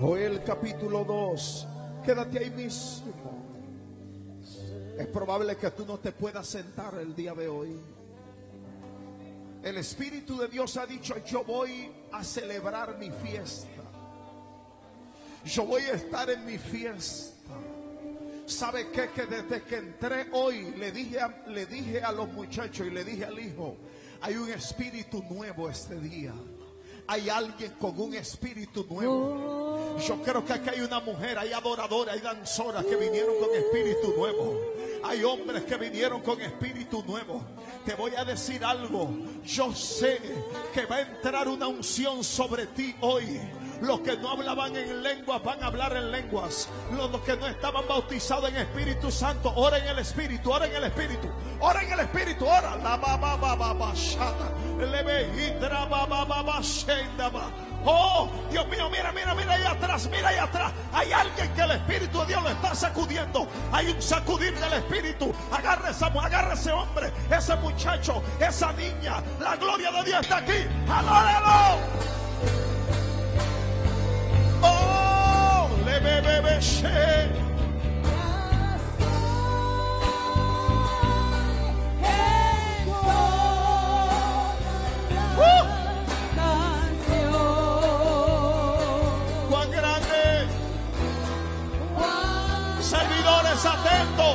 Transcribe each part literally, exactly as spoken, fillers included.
Joel capítulo dos. Quédate ahí mismo. Es probable que tú no te puedas sentar el día de hoy. El Espíritu de Dios ha dicho: yo voy a celebrar mi fiesta. Yo voy a estar en mi fiesta. ¿Sabe qué? Que desde que entré hoy le dije a, le dije a los muchachos y le dije al hijo: hay un espíritu nuevo este día. Hay alguien con un espíritu nuevo. Yo creo que aquí hay una mujer, hay adoradoras, hay danzoras que vinieron con espíritu nuevo. Hay hombres que vinieron con espíritu nuevo. Te voy a decir algo. Yo sé que va a entrar una unción sobre ti hoy. Los que no hablaban en lenguas van a hablar en lenguas. Los, los que no estaban bautizados en Espíritu Santo, ora en el Espíritu, ora en el Espíritu, ora en el Espíritu, ora. La ba ba ba ba ba shata. Le ve hidra ba ba ba ba shenda ba. Oh, Dios mío, mira, mira, mira ahí atrás, mira ahí atrás. Hay alguien que el Espíritu de Dios lo está sacudiendo. Hay un sacudir del Espíritu. Agarre esa, agarre ese hombre, ese muchacho, esa niña. La gloria de Dios está aquí. ¡Adóralo! Oh, le bebe beshe. Cuán grande. Servidores atentos.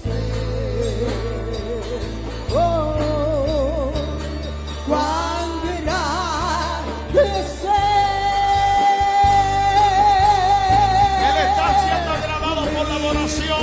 Oh, cuán grande es Él está siendo agradado por la adoración.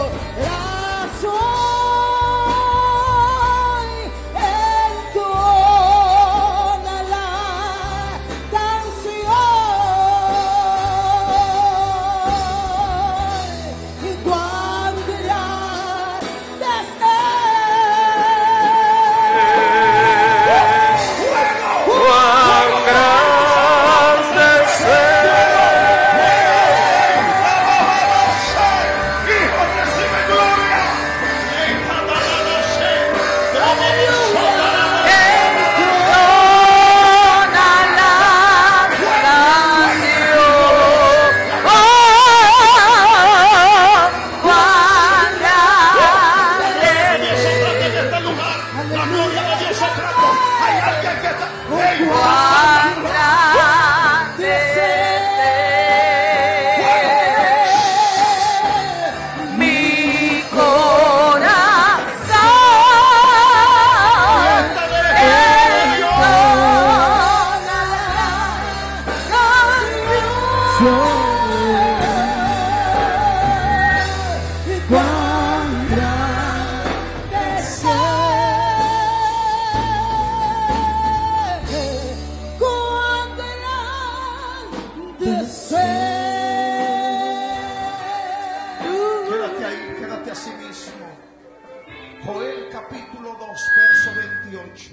Joel capítulo dos, verso veintiocho.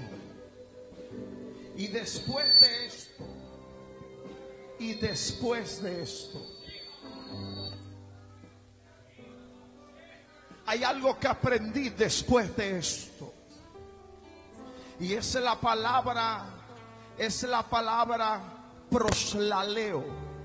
Y después de esto, y después de esto, hay algo que aprendí después de esto. Y es la palabra, es la palabra proslaleo.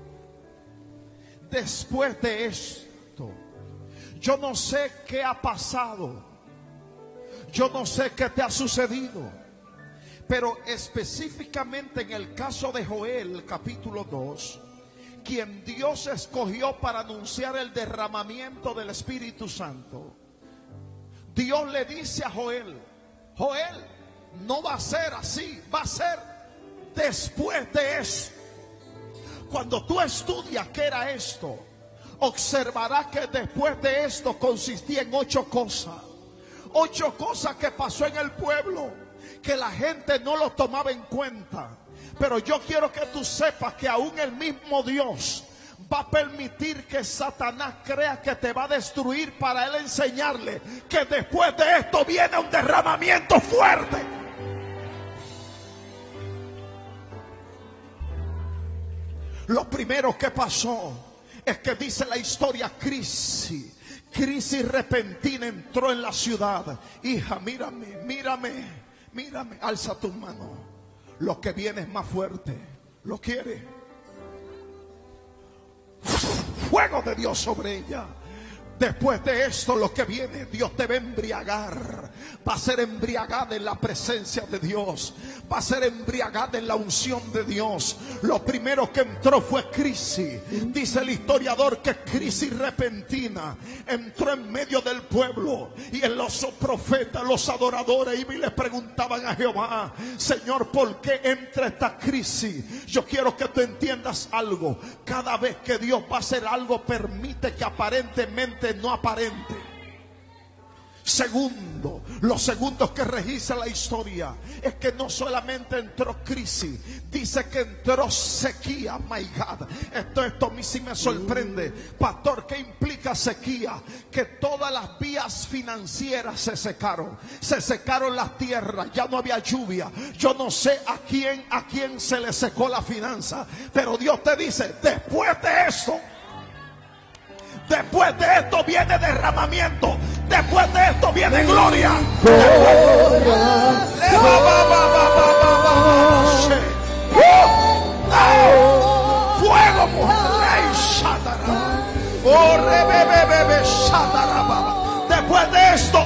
Después de esto, yo no sé qué ha pasado. Yo no sé qué te ha sucedido, pero específicamente en el caso de Joel capítulo dos, quien Dios escogió para anunciar el derramamiento del Espíritu Santo, Dios le dice a Joel: Joel, no va a ser así, va a ser después de esto. Cuando tú estudias qué era esto, observarás que después de esto consistía en ocho cosas. Ocho cosas que pasó en el pueblo, que la gente no lo tomaba en cuenta. Pero yo quiero que tú sepas que aún el mismo Dios va a permitir que Satanás crea que te va a destruir, para él enseñarle que después de esto viene un derramamiento fuerte. Lo primero que pasó es que dice la historia, crisis. Crisis repentina entró en la ciudad. Hija, mírame, mírame, mírame. Alza tu mano. Lo que viene es más fuerte. ¿Lo quiere? fuego de Dios sobre ella. Después de esto, lo que viene, Dios te va a embriagar. Va a ser embriagada en la presencia de Dios. Va a ser embriagada en la unción de Dios. Lo primero que entró fue crisis. Dice el historiador que crisis repentina entró en medio del pueblo. Y en los profetas, los adoradores, iban y les preguntaban a Jehová: Señor, ¿por qué entra esta crisis? Yo quiero que tú entiendas algo. Cada vez que Dios va a hacer algo, permite que aparentemente no aparente. Segundo, los segundos que registra la historia es que no solamente entró crisis, dice que entró sequía. My God, esto, esto a mí sí me sorprende. Pastor, ¿qué implica sequía? Que todas las vías financieras se secaron, se secaron las tierras, ya no había lluvia. Yo no sé a quién, a quién se le secó la finanza, pero Dios te dice: después de esto, después de esto viene derramamiento. Después de esto viene gloria. Fuego. Después de esto,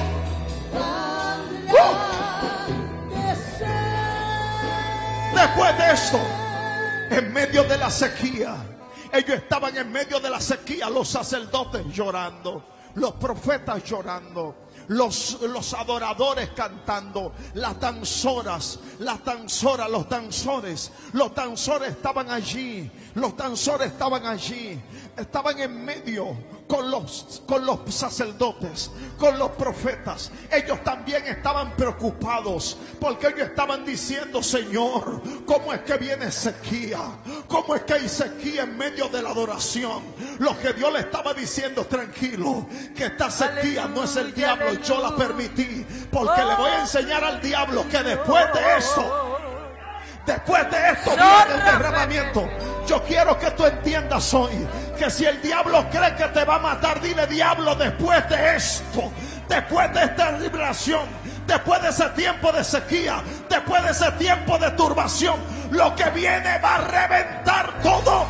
después de esto, en medio de la sequía, ellos estaban en medio de la sequía, los sacerdotes llorando, los profetas llorando, los, los adoradores cantando, las danzoras, las danzoras, los danzores, los danzores estaban allí, los danzores estaban allí, estaban en medio con los, con los sacerdotes, con los profetas. Ellos también estaban preocupados porque ellos estaban diciendo: Señor, ¿cómo es que viene sequía? ¿Cómo es que hay sequía en medio de la adoración? Lo que Dios le estaba diciendo: tranquilo, que esta sequía no es el diablo, yo la permití, porque le voy a enseñar al diablo que después de esto, después de esto viene el derramamiento. Yo quiero que tú entiendas hoy que si el diablo cree que te va a matar, dile: diablo, después de esto, después de esta liberación, después de ese tiempo de sequía, después de ese tiempo de turbación, lo que viene va a reventar todo.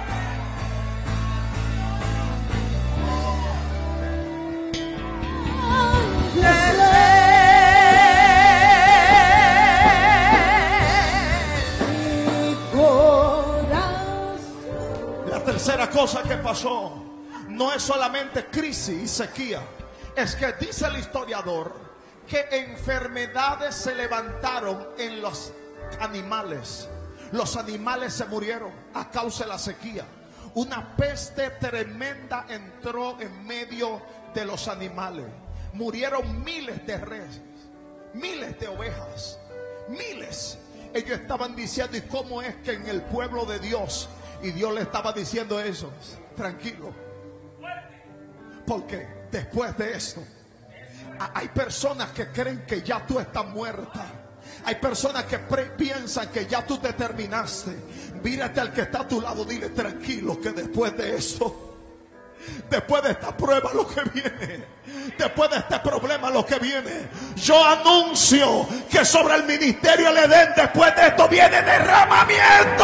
La tercera cosa que pasó no es solamente crisis y sequía, es que dice el historiador que enfermedades se levantaron en los animales. Los animales se murieron a causa de la sequía. Una peste tremenda entró en medio de los animales. Murieron miles de reses, miles de ovejas, miles. Ellos estaban diciendo: ¿y cómo es que en el pueblo de Dios? Y Dios le estaba diciendo eso: tranquilo, porque después de esto hay personas que creen que ya tú estás muerta. Hay personas que piensan que ya tú te terminaste. Mírate al que está a tu lado, dile: tranquilo, que después de esto, después de esta prueba, lo que viene, después de este problema, lo que viene, yo anuncio que sobre el ministerio del Edén, después de esto viene derramamiento.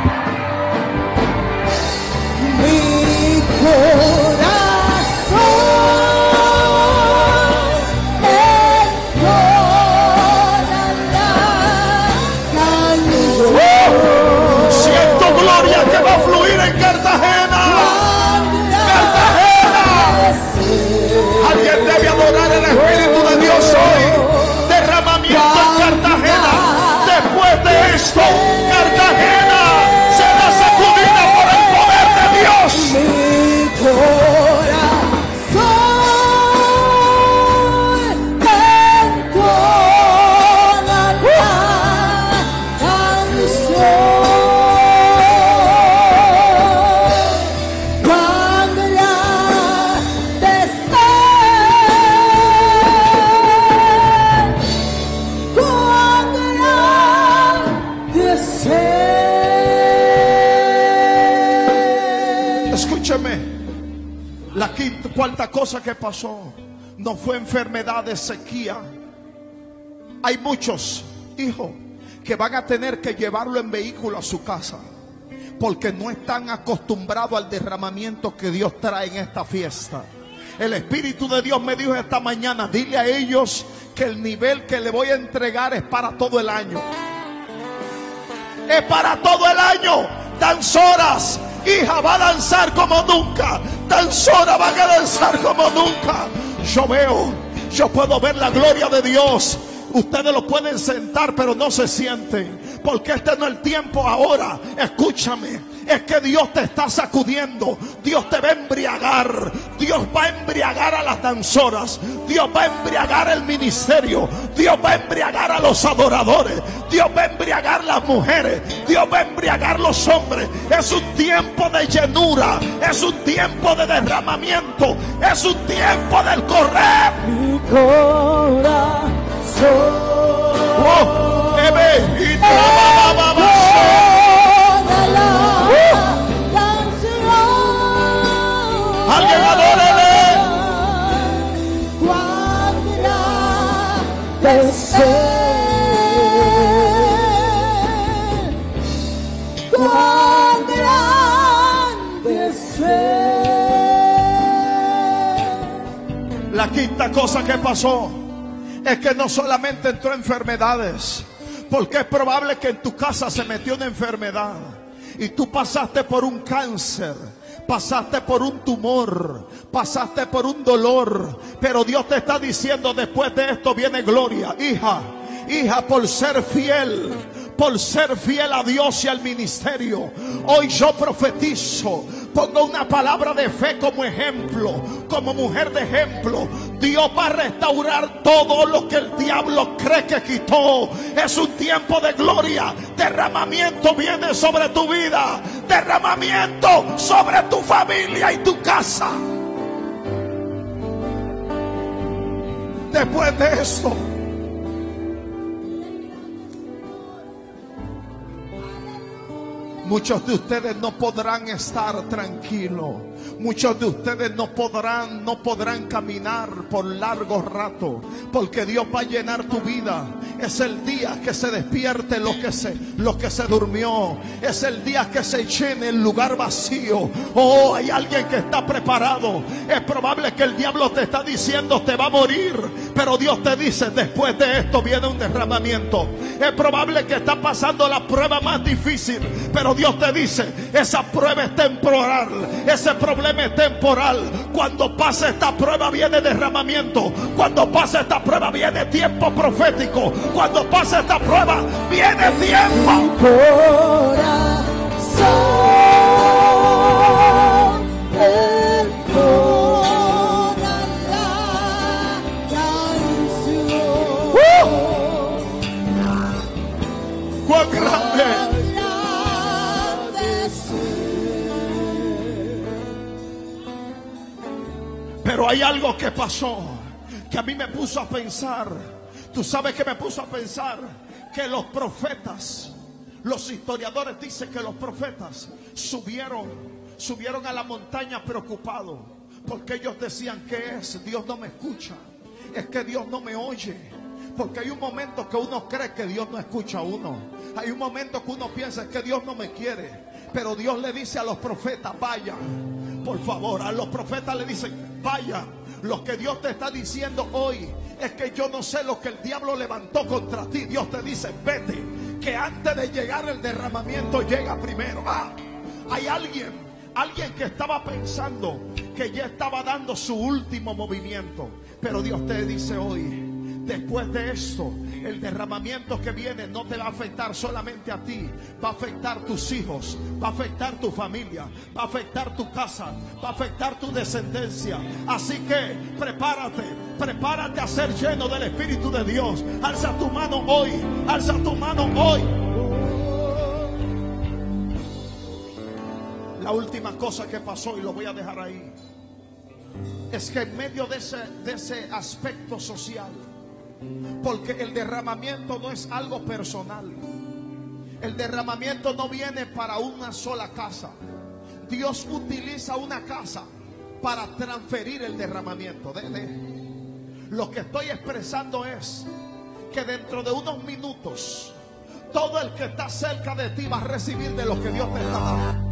Mi corazón entonará. Siento gloria que va a fluir en Cartagena. Cartagena. Alguien debe adorar el Espíritu de Dios hoy. Derramamiento en Cartagena. Después de esto, Cartagena será sacudida por el poder de Dios. Mi corazón entonará canción cuando la desee, cuando la desee. Escúcheme, la quinta, cuarta cosa que pasó no fue enfermedad de sequía. Hay muchos hijos que van a tener que llevarlo en vehículo a su casa, porque no están acostumbrados al derramamiento que Dios trae en esta fiesta. El Espíritu de Dios me dijo esta mañana: dile a ellos que el nivel que le voy a entregar es para todo el año. Es para todo el año. Danzoras, hija, va a danzar como nunca. Danzora, van a danzar como nunca. Yo veo, yo puedo ver la gloria de Dios. Ustedes lo pueden sentar, pero no se sienten, porque este no es el tiempo ahora. Escúchame, es que Dios te está sacudiendo. Dios te va a embriagar. Dios va a embriagar a las danzoras. Dios va a embriagar el ministerio. Dios va a embriagar a los adoradores. Dios va a embriagar las mujeres. Dios va a embriagar los hombres. Es un tiempo de llenura. Es un tiempo de derramamiento. Es un tiempo del correr. Mi corazón. Oh, ebe, y alguien adórele. Cuán grande ser, cuán grande ser. La quinta cosa que pasó es que no solamente entró enfermedades, porque es probable que en tu casa se metió una enfermedad y tú pasaste por un cáncer, pasaste por un tumor, pasaste por un dolor, pero Dios te está diciendo: después de esto viene gloria. Hija, hija, por ser fiel, por ser fiel a Dios y al ministerio, hoy yo profetizo, pongo una palabra de fe como ejemplo, como mujer de ejemplo. Dios va a restaurar todo lo que el diablo cree que quitó. Es un tiempo de gloria. Derramamiento viene sobre tu vida, derramamiento sobre tu familia y tu casa. Después de esto, muchos de ustedes no podrán estar tranquilos. Muchos de ustedes no podrán, no podrán caminar por largo rato, porque Dios va a llenar tu vida. Es el día que se despierte lo que se, lo que se durmió. Es el día que se llene el lugar vacío. Oh, hay alguien que está preparado. Es probable que el diablo te está diciendo: te va a morir, pero Dios te dice: después de esto viene un derramamiento. Es probable que está pasando la prueba más difícil, pero Dios te dice: esa prueba es temporal, ese problema es temporal. Cuando pase esta prueba viene derramamiento. Cuando pase esta prueba viene tiempo profético. Cuando pase esta prueba viene tiempo. Mi corazón entona la canción. ¡Uh! ¡Cuán grande! Pero hay algo que pasó que a mí me puso a pensar. Tú sabes que me puso a pensar que los profetas, los historiadores dicen que los profetas subieron, subieron a la montaña preocupados, porque ellos decían: ¿qué es? Dios no me escucha, es que Dios no me oye. Porque hay un momento que uno cree que Dios no escucha a uno. Hay un momento que uno piensa que Dios no me quiere. Pero Dios le dice a los profetas: vayan. Por favor, a los profetas le dicen: vayan. Lo que Dios te está diciendo hoy es que yo no sé lo que el diablo levantó contra ti. Dios te dice: vete, que antes de llegar el derramamiento llega primero. Ah, hay alguien, alguien que estaba pensando que ya estaba dando su último movimiento, pero Dios te dice hoy: después de esto, el derramamiento que viene no te va a afectar solamente a ti, va a afectar tus hijos, va a afectar tu familia, va a afectar tu casa, va a afectar tu descendencia. Así que prepárate, prepárate a ser lleno del Espíritu de Dios. Alza tu mano hoy, alza tu mano hoy. La última cosa que pasó, y lo voy a dejar ahí, es que en medio de ese, de ese aspecto social, porque el derramamiento no es algo personal, el derramamiento no viene para una sola casa. Dios utiliza una casa para transferir el derramamiento. De, de. Lo que estoy expresando es que dentro de unos minutos todo el que está cerca de ti va a recibir de lo que Dios te está dando.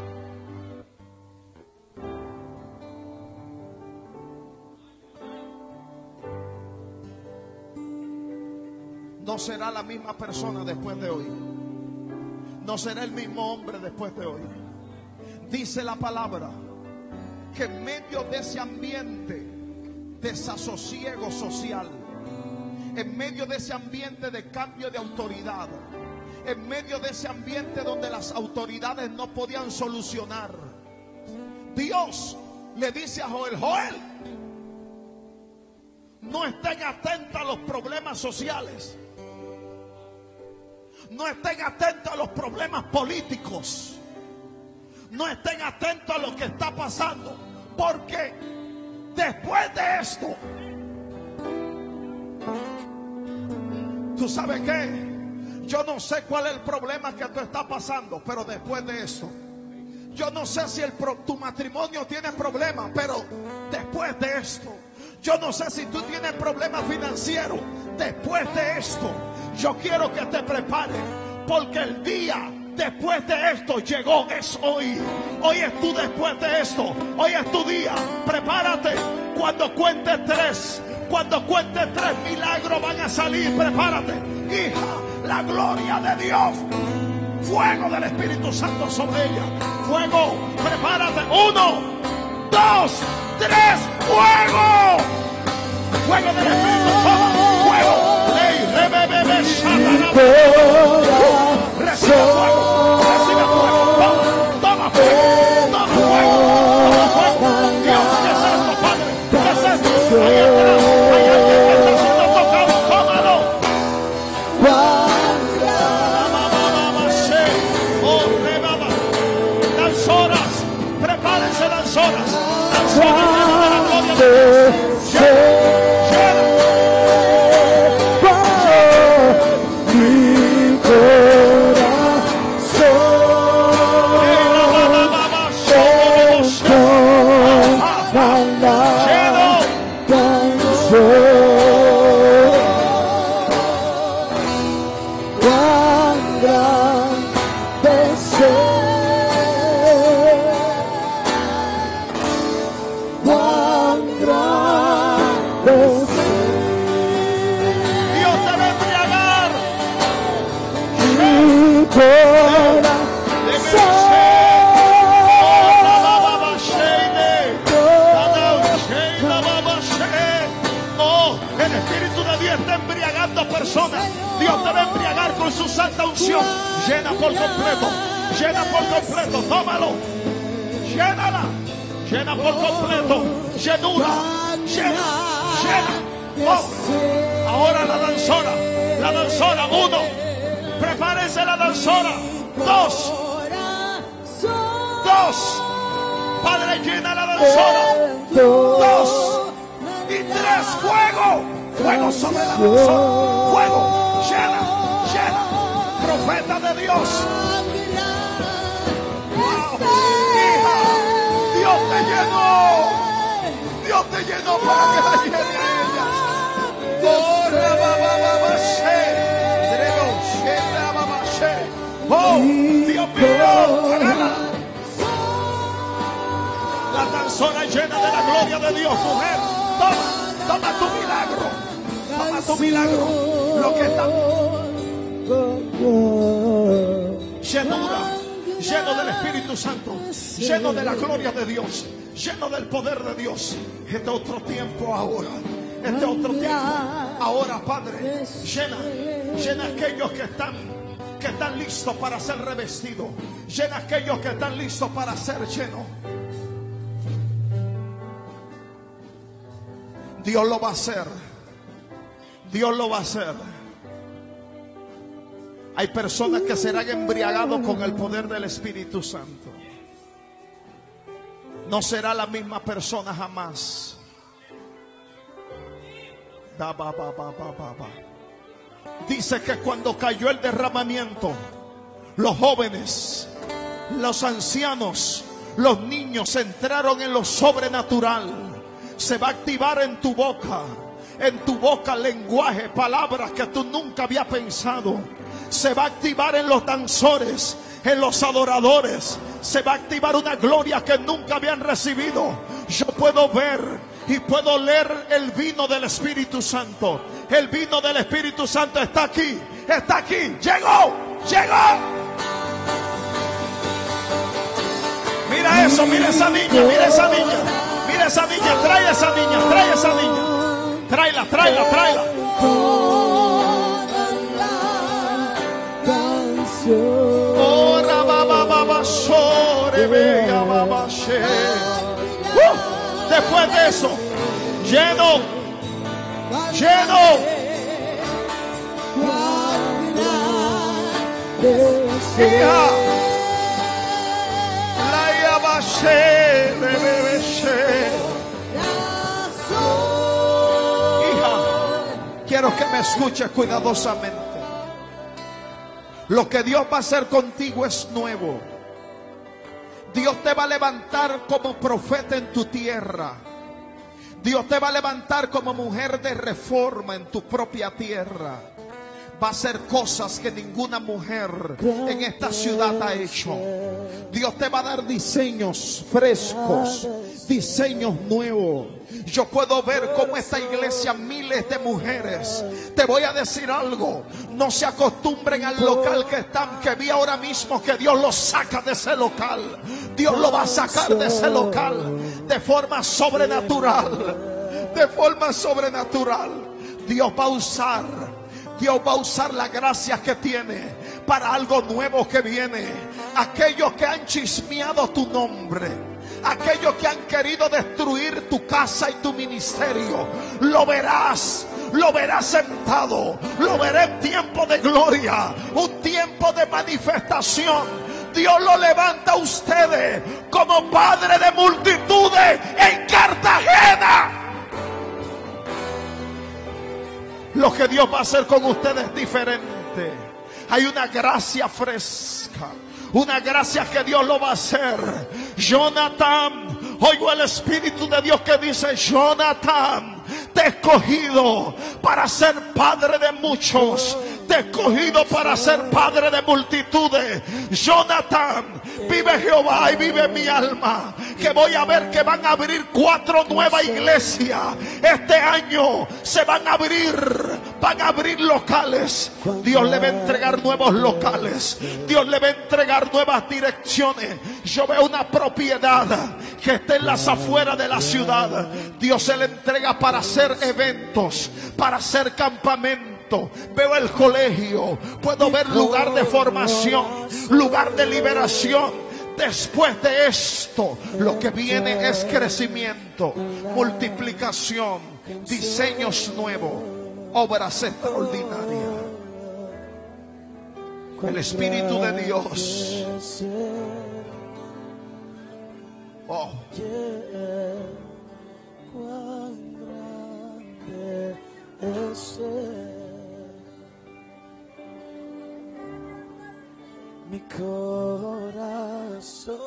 No será la misma persona después de hoy. No será el mismo hombre después de hoy. Dice la palabra que en medio de ese ambiente de desasosiego social, en medio de ese ambiente de cambio de autoridad, en medio de ese ambiente donde las autoridades no podían solucionar, Dios le dice a Joel: Joel, no estén atentos a los problemas sociales, no estén atentos a los problemas políticos, no estén atentos a lo que está pasando, porque después de esto, ¿tú sabes qué? Yo no sé cuál es el problema que tú estás pasando, pero después de esto, yo no sé si el, tu matrimonio tiene problemas, pero después de esto, yo no sé si tú tienes problemas financieros, después de esto, yo quiero que te prepares, porque el día después de esto llegó, es hoy. Hoy es tú después de esto, hoy es tu día. Prepárate, cuando cuente tres, cuando cuente tres milagros van a salir. Prepárate, hija, la gloria de Dios, fuego del Espíritu Santo sobre ella, fuego, prepárate, uno, dos, tres, fuego, fuego del Espíritu, toma, fuego, ley, rebebebe, shatarababa, recibe fuego, recibe fuego, toma, toma fuego, toma fuego, toma fuego, Dios, ¿qué es esto, Padre? ¿Qué es esto? Ahí atrás, hay alguien que está siendo tocado, tómalo. Danzoras, prepárense danzoras, danzoras llenas de la gloria de Dios, llena, llena. Mi corazón lleno, cuán grande cuán grande Dios te va a embriagar. mi corazón. Oh, el Espíritu de Dios está embriagando a personas. Dios te va a embriagar con su santa unción. Llena por completo, llena por completo, tómalo, llénala, llena por completo, llenura, llena, llena. Oh, ahora la danzora, la danzora, uno, prepárense la danzora, dos, dos, Padre, llena la danzora, dos y tres, fuego, fuego sobre la danzora, fuego, llena, llena, profeta de Dios. Wow, hija, Dios te llenó, Dios te llenó para que la llene a ella. Oh, oh, Dios mío, agárrala. La danzona llena de la gloria de Dios, mujer. Toma, toma tu milagro. Toma tu milagro. Lo que está llenura, lleno del Espíritu Santo, lleno de la gloria de Dios, lleno del poder de Dios. Este otro tiempo ahora. Este otro tiempo ahora, Padre. Llena, llena aquellos que están que están listos para ser revestidos. Llena aquellos que están listos para ser llenos. Dios lo va a hacer. Dios lo va a hacer. Hay personas que serán embriagados con el poder del Espíritu Santo. No será la misma persona jamás. Da, ba, ba, ba, ba, ba, ba. Dice que cuando cayó el derramamiento, los jóvenes, los ancianos, los niños entraron en lo sobrenatural. Se va a activar en tu boca, en tu boca lenguaje, palabras que tú nunca habías pensado. Se va a activar en los danzores, en los adoradores. Se va a activar una gloria que nunca habían recibido. Yo puedo ver y puedo leer el vino del Espíritu Santo. El vino del Espíritu Santo está aquí, está aquí. Llegó, llegó. Mira eso, mira esa niña, mira esa niña. Mira esa niña, trae esa niña, trae esa niña. Tráela, tráela, tráela. Ora baba baba sobre bella baba she. Uh, después de eso, lleno, lleno. Hija, la yaba she, bebé she. Hija, quiero que me escuches cuidadosamente. Lo que Dios va a hacer contigo es nuevo. Dios te va a levantar como profeta en tu tierra. Dios te va a levantar como mujer de reforma en tu propia tierra. Va a hacer cosas que ninguna mujer en esta ciudad ha hecho. Dios te va a dar diseños frescos, diseños nuevos. Yo puedo ver cómo esta iglesia, miles de mujeres. Te voy a decir algo: no se acostumbren al local que están, que vi ahora mismo que Dios los saca de ese local. Dios lo va a sacar de ese local de forma sobrenatural. De forma sobrenatural. Dios va a usar Dios va a usar la gracia que tiene para algo nuevo que viene. Aquellos que han chismeado tu nombre, aquellos que han querido destruir tu casa y tu ministerio, lo verás, lo verás sentado, lo veré en tiempo de gloria, un tiempo de manifestación. Dios lo levanta a ustedes como padre de multitudes en Cartagena. Lo que Dios va a hacer con ustedes es diferente. Hay una gracia fresca, una gracia que Dios lo va a hacer. Jonathan, oigo el Espíritu de Dios que dice: Jonathan, te he escogido para ser padre de muchos. Te he escogido para ser padre de multitudes. Jonathan, vive Jehová y vive mi alma, que voy a ver que van a abrir cuatro nuevas iglesias. Este año se van a abrir, van a abrir locales. Dios le va a entregar nuevos locales. Dios le va a entregar nuevas direcciones. Yo veo una propiedad que está en las afueras de la ciudad. Dios se le entrega para hacer eventos, para hacer campamentos. Veo el colegio, puedo ver lugar de formación, lugar de liberación. Después de esto, lo que viene es crecimiento, multiplicación, diseños nuevos, obras extraordinarias. El Espíritu de Dios. Oh. Mi corazón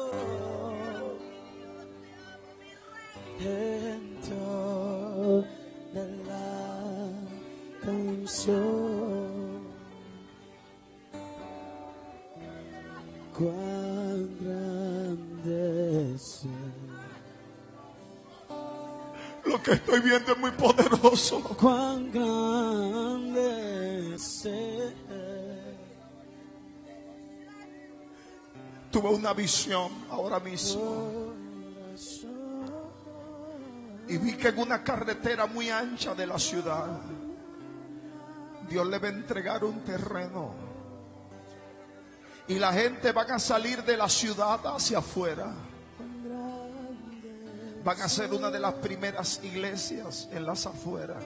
dentro de la canción, cuán grande es. Lo que estoy viendo es muy poderoso. Cuán grande es. Tuve una visión ahora mismo y vi que en una carretera muy ancha de la ciudad, Dios le va a entregar un terreno y la gente van a salir de la ciudad hacia afuera. Van a ser una de las primeras iglesias en las afueras.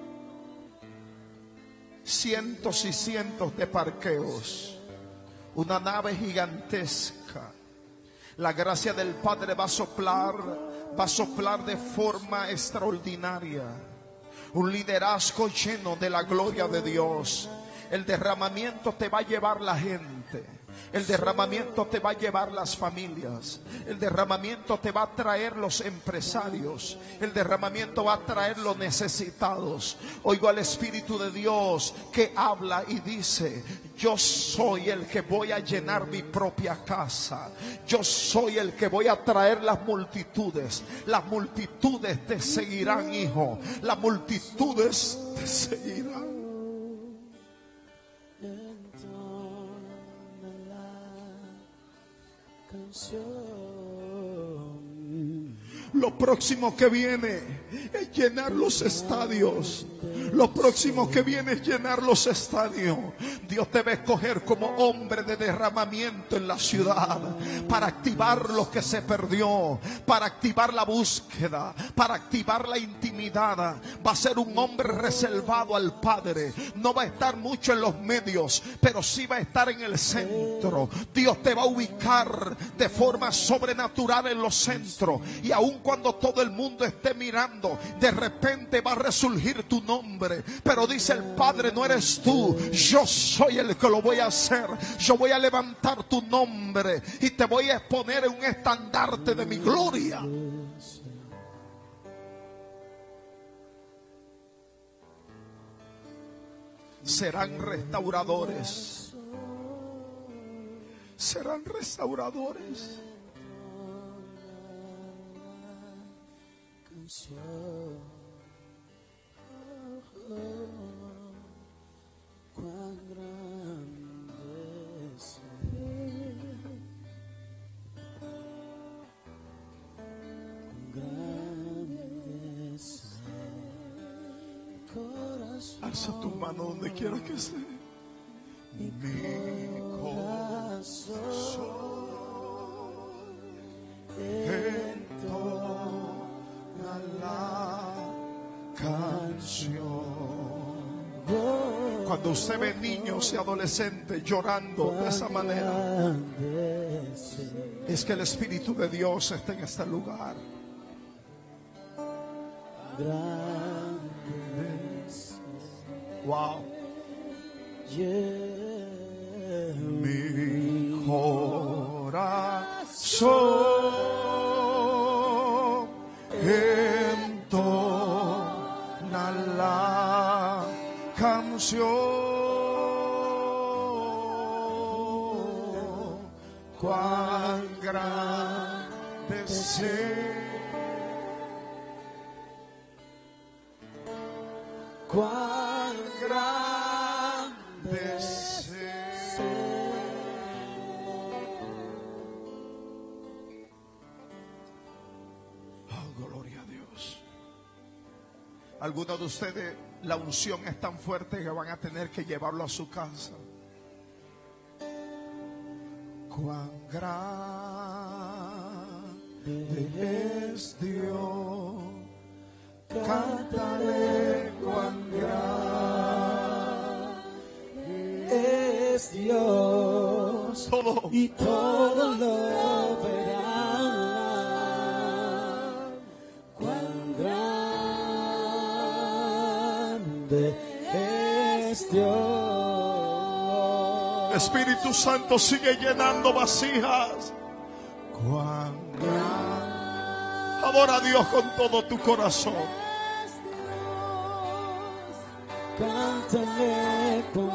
Cientos y cientos de parqueos. Una nave gigantesca. La gracia del Padre va a soplar, va a soplar de forma extraordinaria. Un liderazgo lleno de la gloria de Dios. El derramamiento te va a llevar la gente. El derramamiento te va a llevar las familias. El derramamiento te va a traer los empresarios. El derramamiento va a traer los necesitados. Oigo al Espíritu de Dios que habla y dice: yo soy el que voy a llenar mi propia casa. Yo soy el que voy a traer las multitudes. Las multitudes te seguirán, hijo. Las multitudes te seguirán. Lo próximo que viene es llenar los estadios. Lo próximo que viene es llenar los estadios. Dios te va a escoger como hombre de derramamiento en la ciudad, para activar lo que se perdió, para activar la búsqueda, para activar la intimidad. Va a ser un hombre reservado al Padre. No va a estar mucho en los medios, pero sí va a estar en el centro. Dios te va a ubicar de forma sobrenatural en los centros. Y aun cuando todo el mundo esté mirando, de repente va a resurgir tu nombre. Pero dice el Padre: no eres tú, yo soy el que lo voy a hacer. Yo voy a levantar tu nombre y te voy a exponer en un estandarte de mi gloria. Serán restauradores. Serán restauradores. Cuán grande es Alza tu mano donde quiera que esté. Mi corazón entona la canción. Cuando usted ve niños y adolescentes llorando de esa manera, es que el Espíritu de Dios está en este lugar. Wow. Mi corazón entona la canción. Cuán grande es cuán grande es oh, gloria a Dios. Algunos de ustedes, la unción es tan fuerte que van a tener que llevarlo a su casa. Cuán grande es Dios. Cántale cuán grande es Dios, todo. Y todo lo verán. Cuán grande es Dios. Espíritu Santo, sigue llenando vasijas. Cuán grande. Adora a Dios con todo tu corazón. Cántale con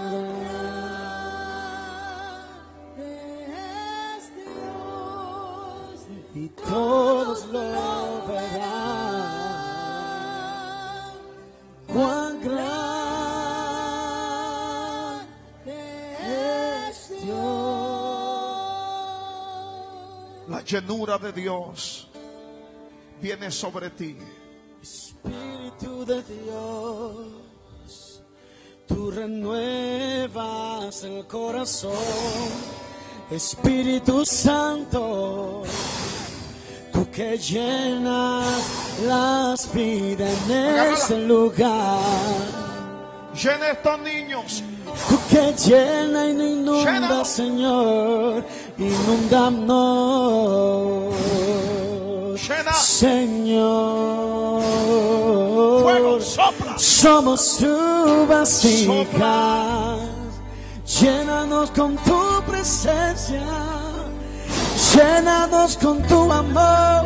Dios y todos lo verán. Cuán grande es Dios. La llenura de Dios viene sobre ti. Espíritu de Dios, tú renuevas el corazón. Espíritu Santo, tú que llenas las vidas en este lugar. Llena estos niños. Tú que llena y no inunda, Llena. Señor, inúndanos. Llena. Señor, Fuego, sopla. somos tu vasijas, Llénanos con tu presencia, llénanos con tu amor.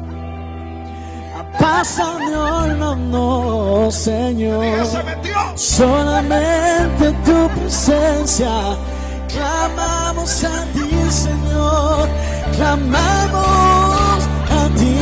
Pasa mi alma, no, Señor. Solamente tu presencia. Clamamos a ti, Señor. Clamamos a ti.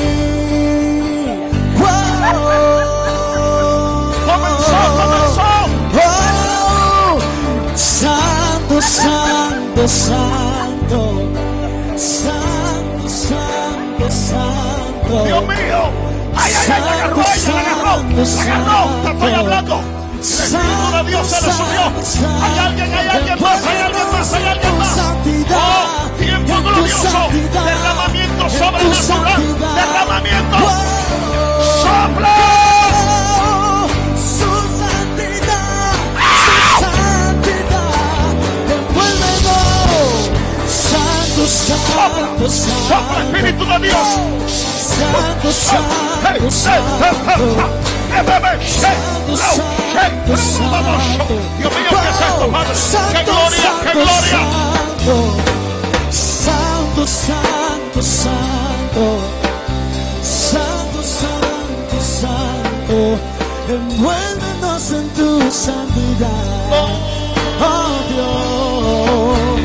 Wow. Comenzó, comenzó. Oh, santo, santo, santo, santo, santo, santo. Dios mío. Ay, ay, ay, la agarró, ella la agarró, la agarró, te estoy hablando. El Espíritu de Dios se le subió. Hay alguien, hay alguien más, hay alguien más, hay alguien más. Oh, tiempo glorioso, derramamiento sobrenatural, derramamiento. ¡Sopla! Su santidad, su santidad, envuélvenos. Santo, santo, santo. ¡Sopla, Espíritu de Dios! Santo, santo, santo, Dios mío, ¿qué es esto, Padre? ¡Qué gloria, qué gloria! Santo, santo, santo, santo, santo, santo, envuélvenos en tu santidad, oh Dios.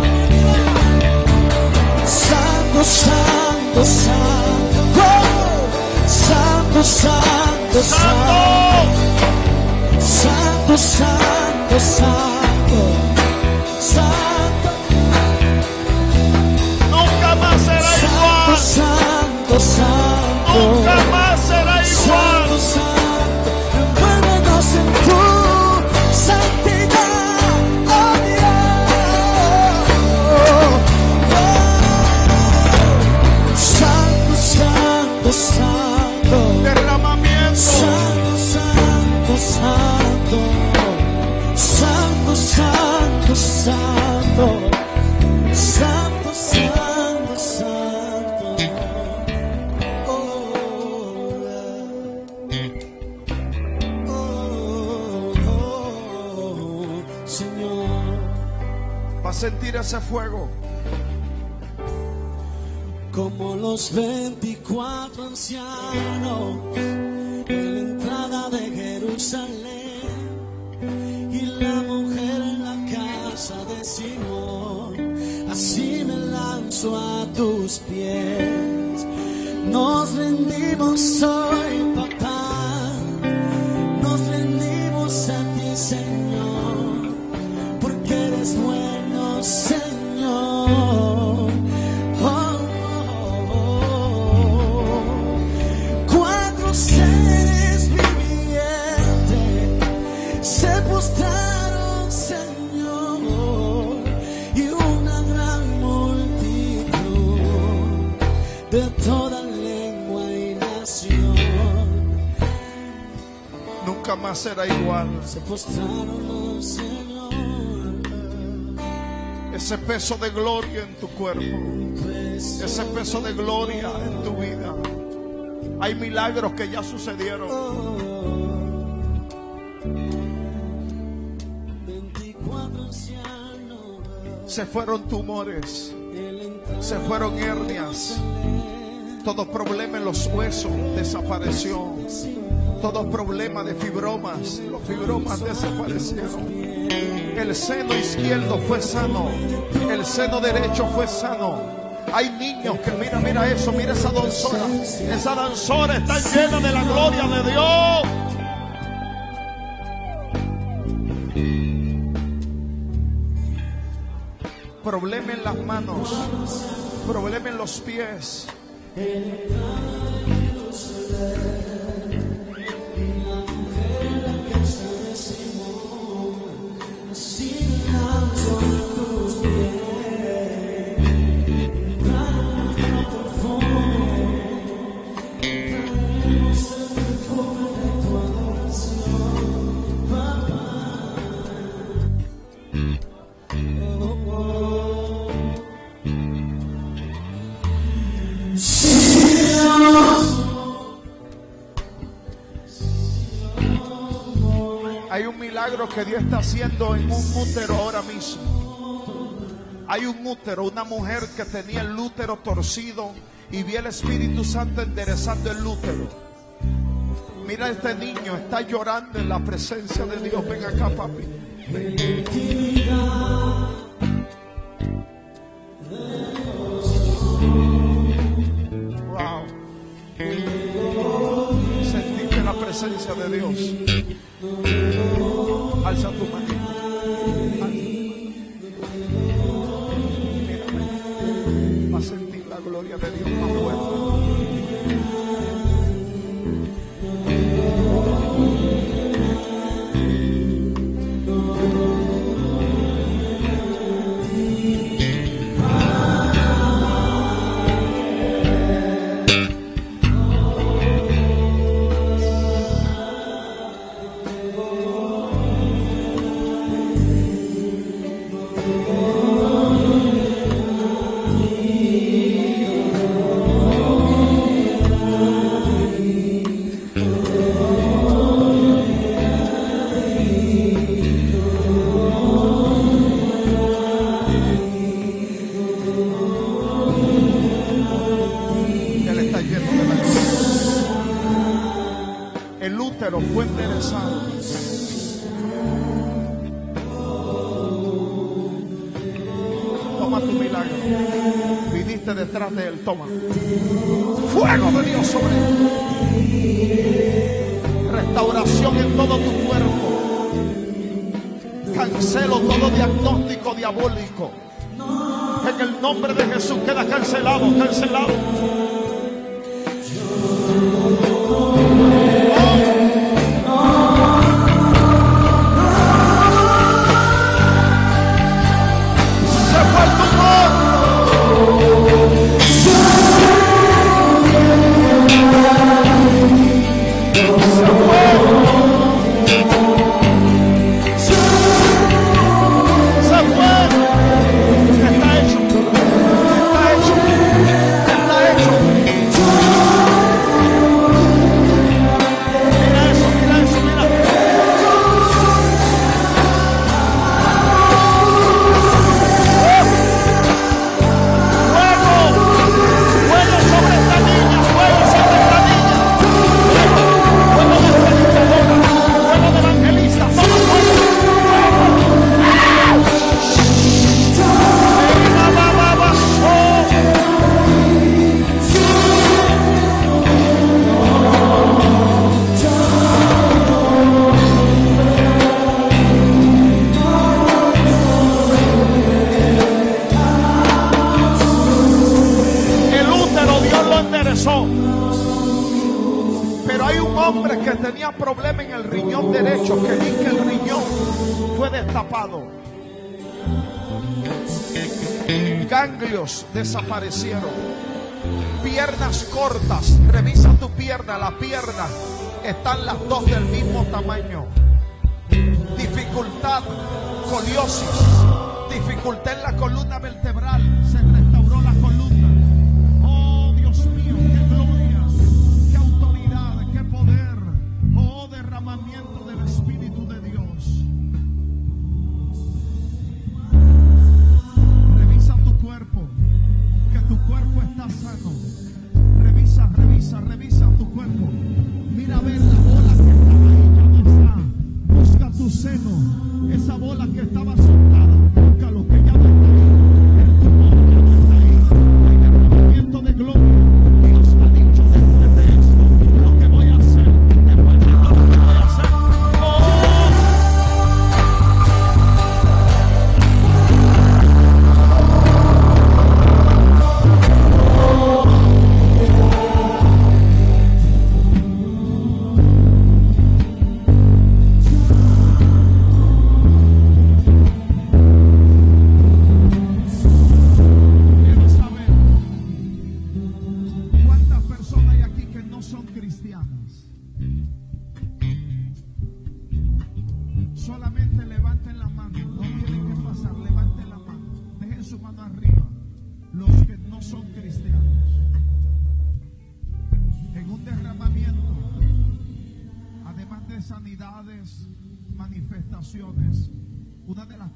Santo, santo, santo, oh, santo, santo, santo, santo, santo, santo, santo. Nunca más será igual. Santo, santo, Nunca más será igual. santo, santo, envuélvenos en tu santidad, oh Dios. Santo, santo, santo, Derramamiento. santo, santo, santo, santo, santo, santo, santo, santo, santo, oh, oh, oh, Señor. Va a sentir ese fuego. Como los veinticuatro ancianos en la entrada de Jerusalén y la mujer en la casa de Simón, así me lanzo a tus pies. Nos rendimos hoy, papá, nos rendimos a ti, Señor, porque eres bueno, Señor. Seres vivientes se postraron, Señor, y una gran multitud de toda lengua y nación Nunca más será igual. se postraron, Señor. Ese peso de gloria en tu cuerpo, ese peso de gloria en tu vida. Hay milagros que ya sucedieron. Se fueron tumores, se fueron hernias, todo problema en los huesos desapareció, todo problema de fibromas, los fibromas desaparecieron. El seno izquierdo fue sano, el seno derecho fue sano. Hay niños que mira, mira eso, mira esa danzora. Esa danzora está llena de la gloria de Dios. Problema en las manos, problema en los pies. milagro que Dios está haciendo en un útero ahora mismo. Hay un útero, una mujer que tenía el útero torcido y vi el Espíritu Santo enderezando el útero. Mira, este niño está llorando en la presencia de Dios. Ven acá, papi. Ven. Wow. Sentiste la presencia de Dios. Alza tu mano. Mírame. Va a sentir la gloria de Dios más fuerte. Fue enderezado. Toma tu milagro. Viniste detrás de él. Toma. Fuego de Dios sobre él. Restauración en todo tu cuerpo. Cancelo todo diagnóstico diabólico. En el nombre de Jesús queda cancelado, cancelado. Pero hay un hombre que tenía problema en el riñón derecho, que vi que el riñón fue destapado. Ganglios desaparecieron. Piernas cortas. Revisa tu pierna. La pierna están las dos del mismo tamaño. Dificultad, coliosis, dificultad en la columna vertebral. Se restauró la columna. Oh Dios mío, qué gloria, qué autoridad, qué poder. Oh, derramamiento del Espíritu de Dios. Revisa tu cuerpo, que tu cuerpo está sano. Revisa, revisa, revisa tu cuerpo. Mira a ver la bola que estaba ahí, ya no está. Busca tu seno, esa bola que estaba soltada. Busca lo que ya no está ahí. El tumor ya no está ahí. Hay derramamiento de gloria. Dios ha dicho después de esto, lo que voy a hacer. Después de esto, lo que voy a hacer. ¡Oh!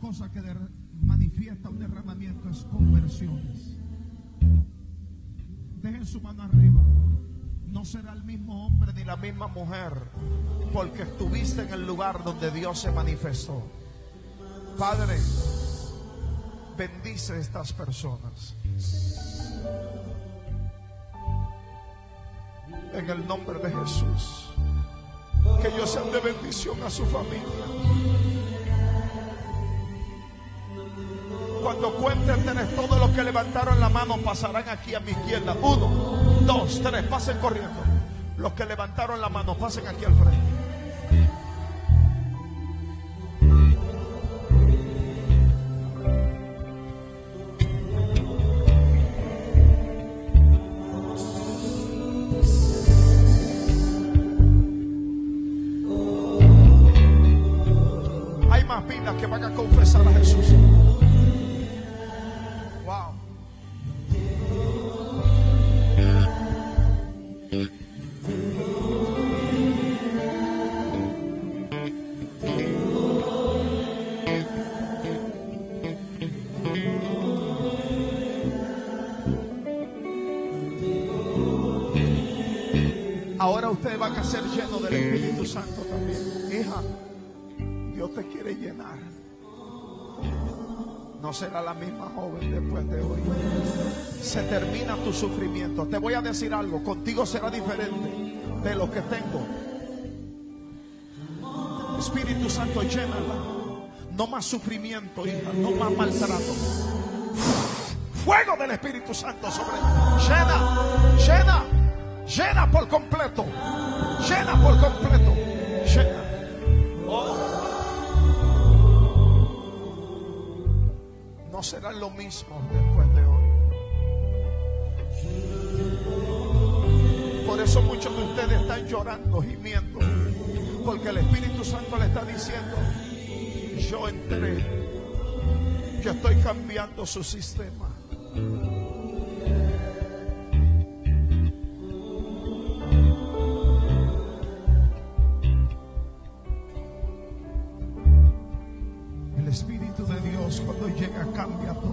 cosa que der, manifiesta un derramamiento es conversiones. Dejen su mano arriba. No será el mismo hombre ni la misma mujer, porque estuviste en el lugar donde Dios se manifestó. Padre, bendice a estas personas en el nombre de Jesús. Que ellos sean de bendición a su familia. Cuando cuenten tres, todos los que levantaron la mano pasarán aquí a mi izquierda. Uno, dos, tres, pasen corriendo. Los que levantaron la mano pasen aquí al frente. Hay más vidas que van a confesar a Jesús. Wow. Ahora ustedes van a ser llenos del Espíritu Santo también. Hija, Dios te quiere llenar. No será la misma joven después de hoy. Se termina tu sufrimiento. Te voy a decir algo, contigo será diferente de lo que tengo. Espíritu Santo, llénala. No más sufrimiento, hija, no más maltrato. Fuego del Espíritu Santo sobre ella. Llena, llena, llena por completo. Llena por completo. Llena. Oh. No serán lo mismo después de hoy. Por eso muchos de ustedes están llorando, gimiendo, porque el Espíritu Santo le está diciendo: yo entré, yo estoy cambiando su sistema. El Espíritu de Dios, cuando llega, cambia todo.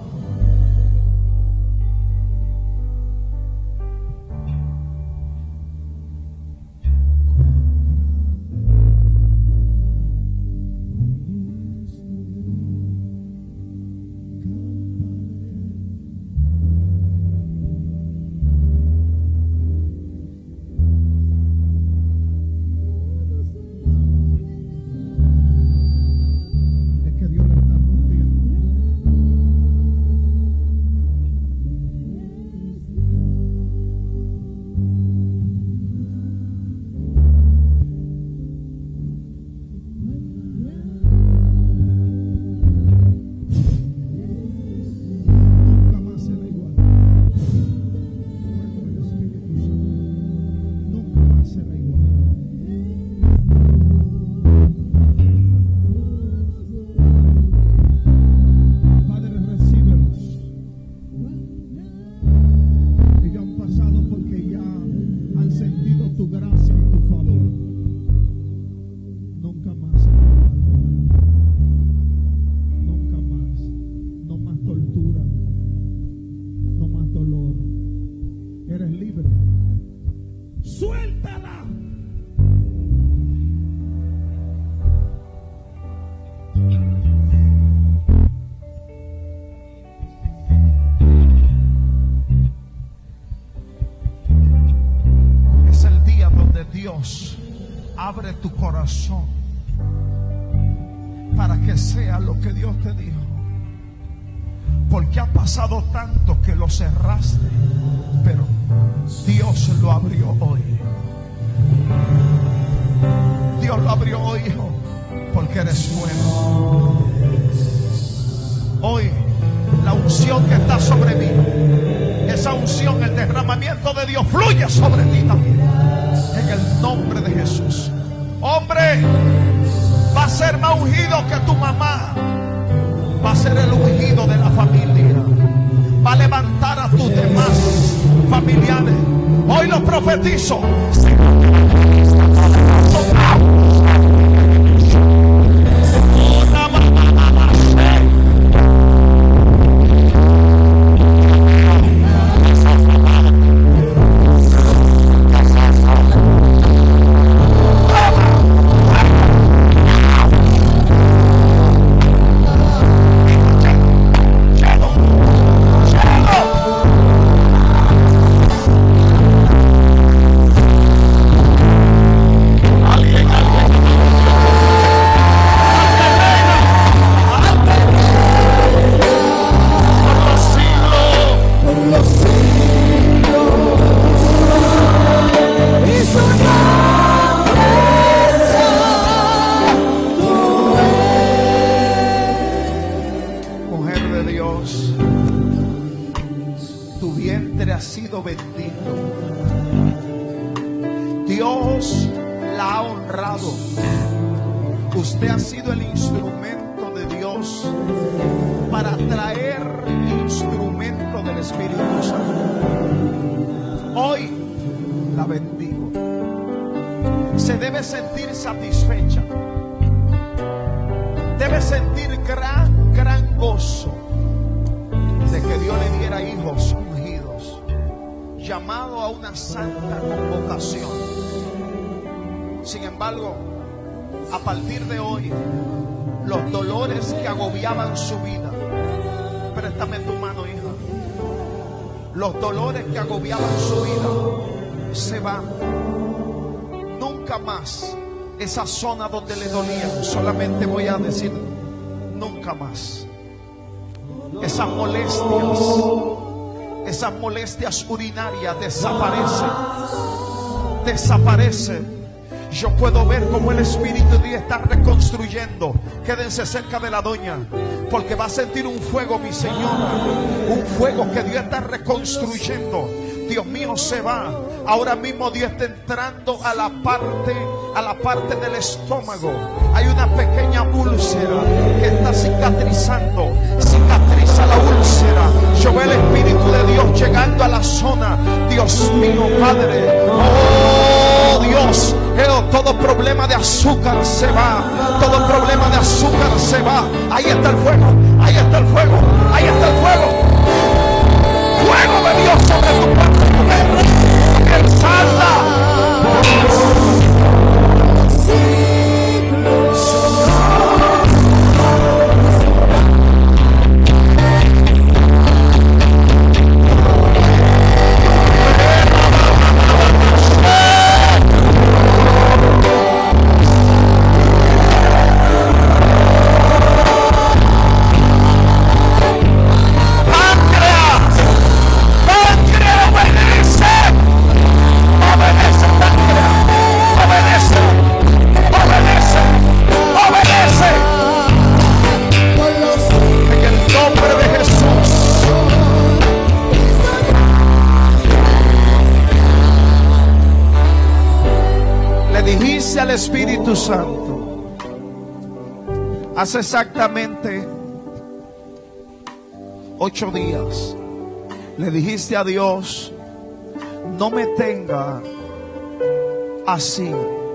Dios abre tu corazón para que sea lo que Dios te dijo, porque ha pasado tanto que lo cerraste, pero Dios lo abrió hoy. Dios lo abrió hoy, hijo, porque eres bueno. Hoy la unción que está sobre mí, esa unción, el derramamiento de Dios fluye sobre ti también, en el nombre de Jesús. Hombre, va a ser más ungido que tu mamá, va a ser el ungido de la familia, va a levantar a tus demás familiares. Hoy lo profetizo. Una mamá, Dios, tu vientre ha sido bendito. Dios la ha honrado. Usted ha sido el instrumento de Dios para traer instrumento del Espíritu Santo. Hoy la bendigo. Se debe sentir satisfecha. Debe sentir gran, gran gozo de que Dios le diera hijos ungidos, llamado a una santa convocación. Sin embargo, a partir de hoy, los dolores que agobiaban su vida, préstame tu mano, hija. Los dolores que agobiaban su vida se van. Nunca más esa zona donde le dolía, solamente voy a decir nunca más. Esas molestias, esas molestias urinarias desaparecen, desaparecen. Yo puedo ver cómo el Espíritu de Dios está reconstruyendo. Quédense cerca de la doña, porque va a sentir un fuego, mi señora, un fuego que Dios está reconstruyendo. Dios mío, se va. Ahora mismo Dios está entrando a la parte, a la parte del estómago. Hay una pequeña úlcera que está cicatrizando. Cicatriza la úlcera. Yo veo el Espíritu de Dios llegando a la zona. Dios mío, Padre. Oh Dios, todo problema de azúcar se va. Todo problema de azúcar se va. Ahí está el fuego. Ahí está el fuego. Ahí está el fuego. Fuego de Dios sobre tu cuerpo. Exalta. Al Espíritu Santo, hace exactamente ocho días le dijiste a Dios: no me tenga así.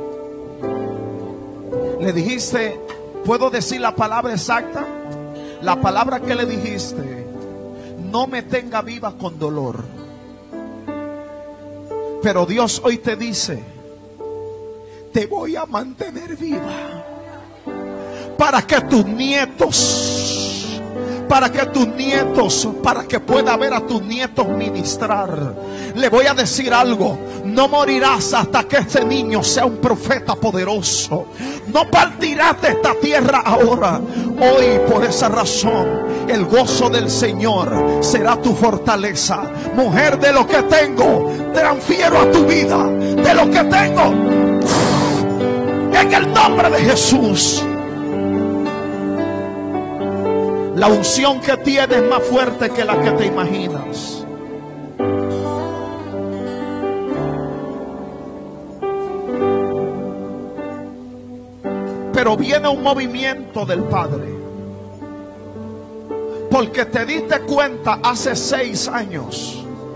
Le dijiste, ¿puedo decir la palabra exacta? La palabra que le dijiste: no me tenga viva con dolor. Pero Dios hoy te dice: te voy a mantener viva para que tus nietos, para que tus nietos, para que pueda ver a tus nietos ministrar. Le voy a decir algo: no morirás hasta que este niño sea un profeta poderoso. No partirás de esta tierra ahora. Hoy, por esa razón, el gozo del Señor será tu fortaleza. Mujer, de lo que tengo, transfiero a tu vida. De lo que tengo, en el nombre de Jesús. La unción que tienes es más fuerte que la que te imaginas. Pero viene un movimiento del Padre, porque te diste cuenta hace seis años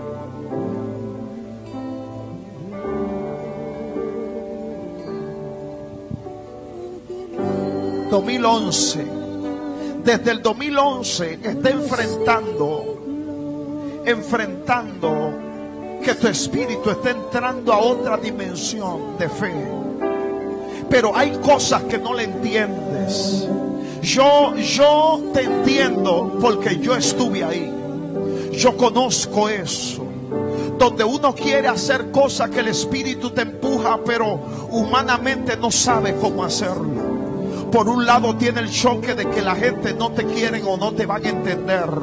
dos mil once, desde el dos mil once está enfrentando enfrentando que tu espíritu está entrando a otra dimensión de fe, pero hay cosas que no le entiendes. Yo, yo te entiendo porque yo estuve ahí. Yo conozco eso, donde uno quiere hacer cosas que el espíritu te empuja, pero humanamente no sabe cómo hacerlo. Por un lado tiene el choque de que la gente no te quiere o no te van a entender,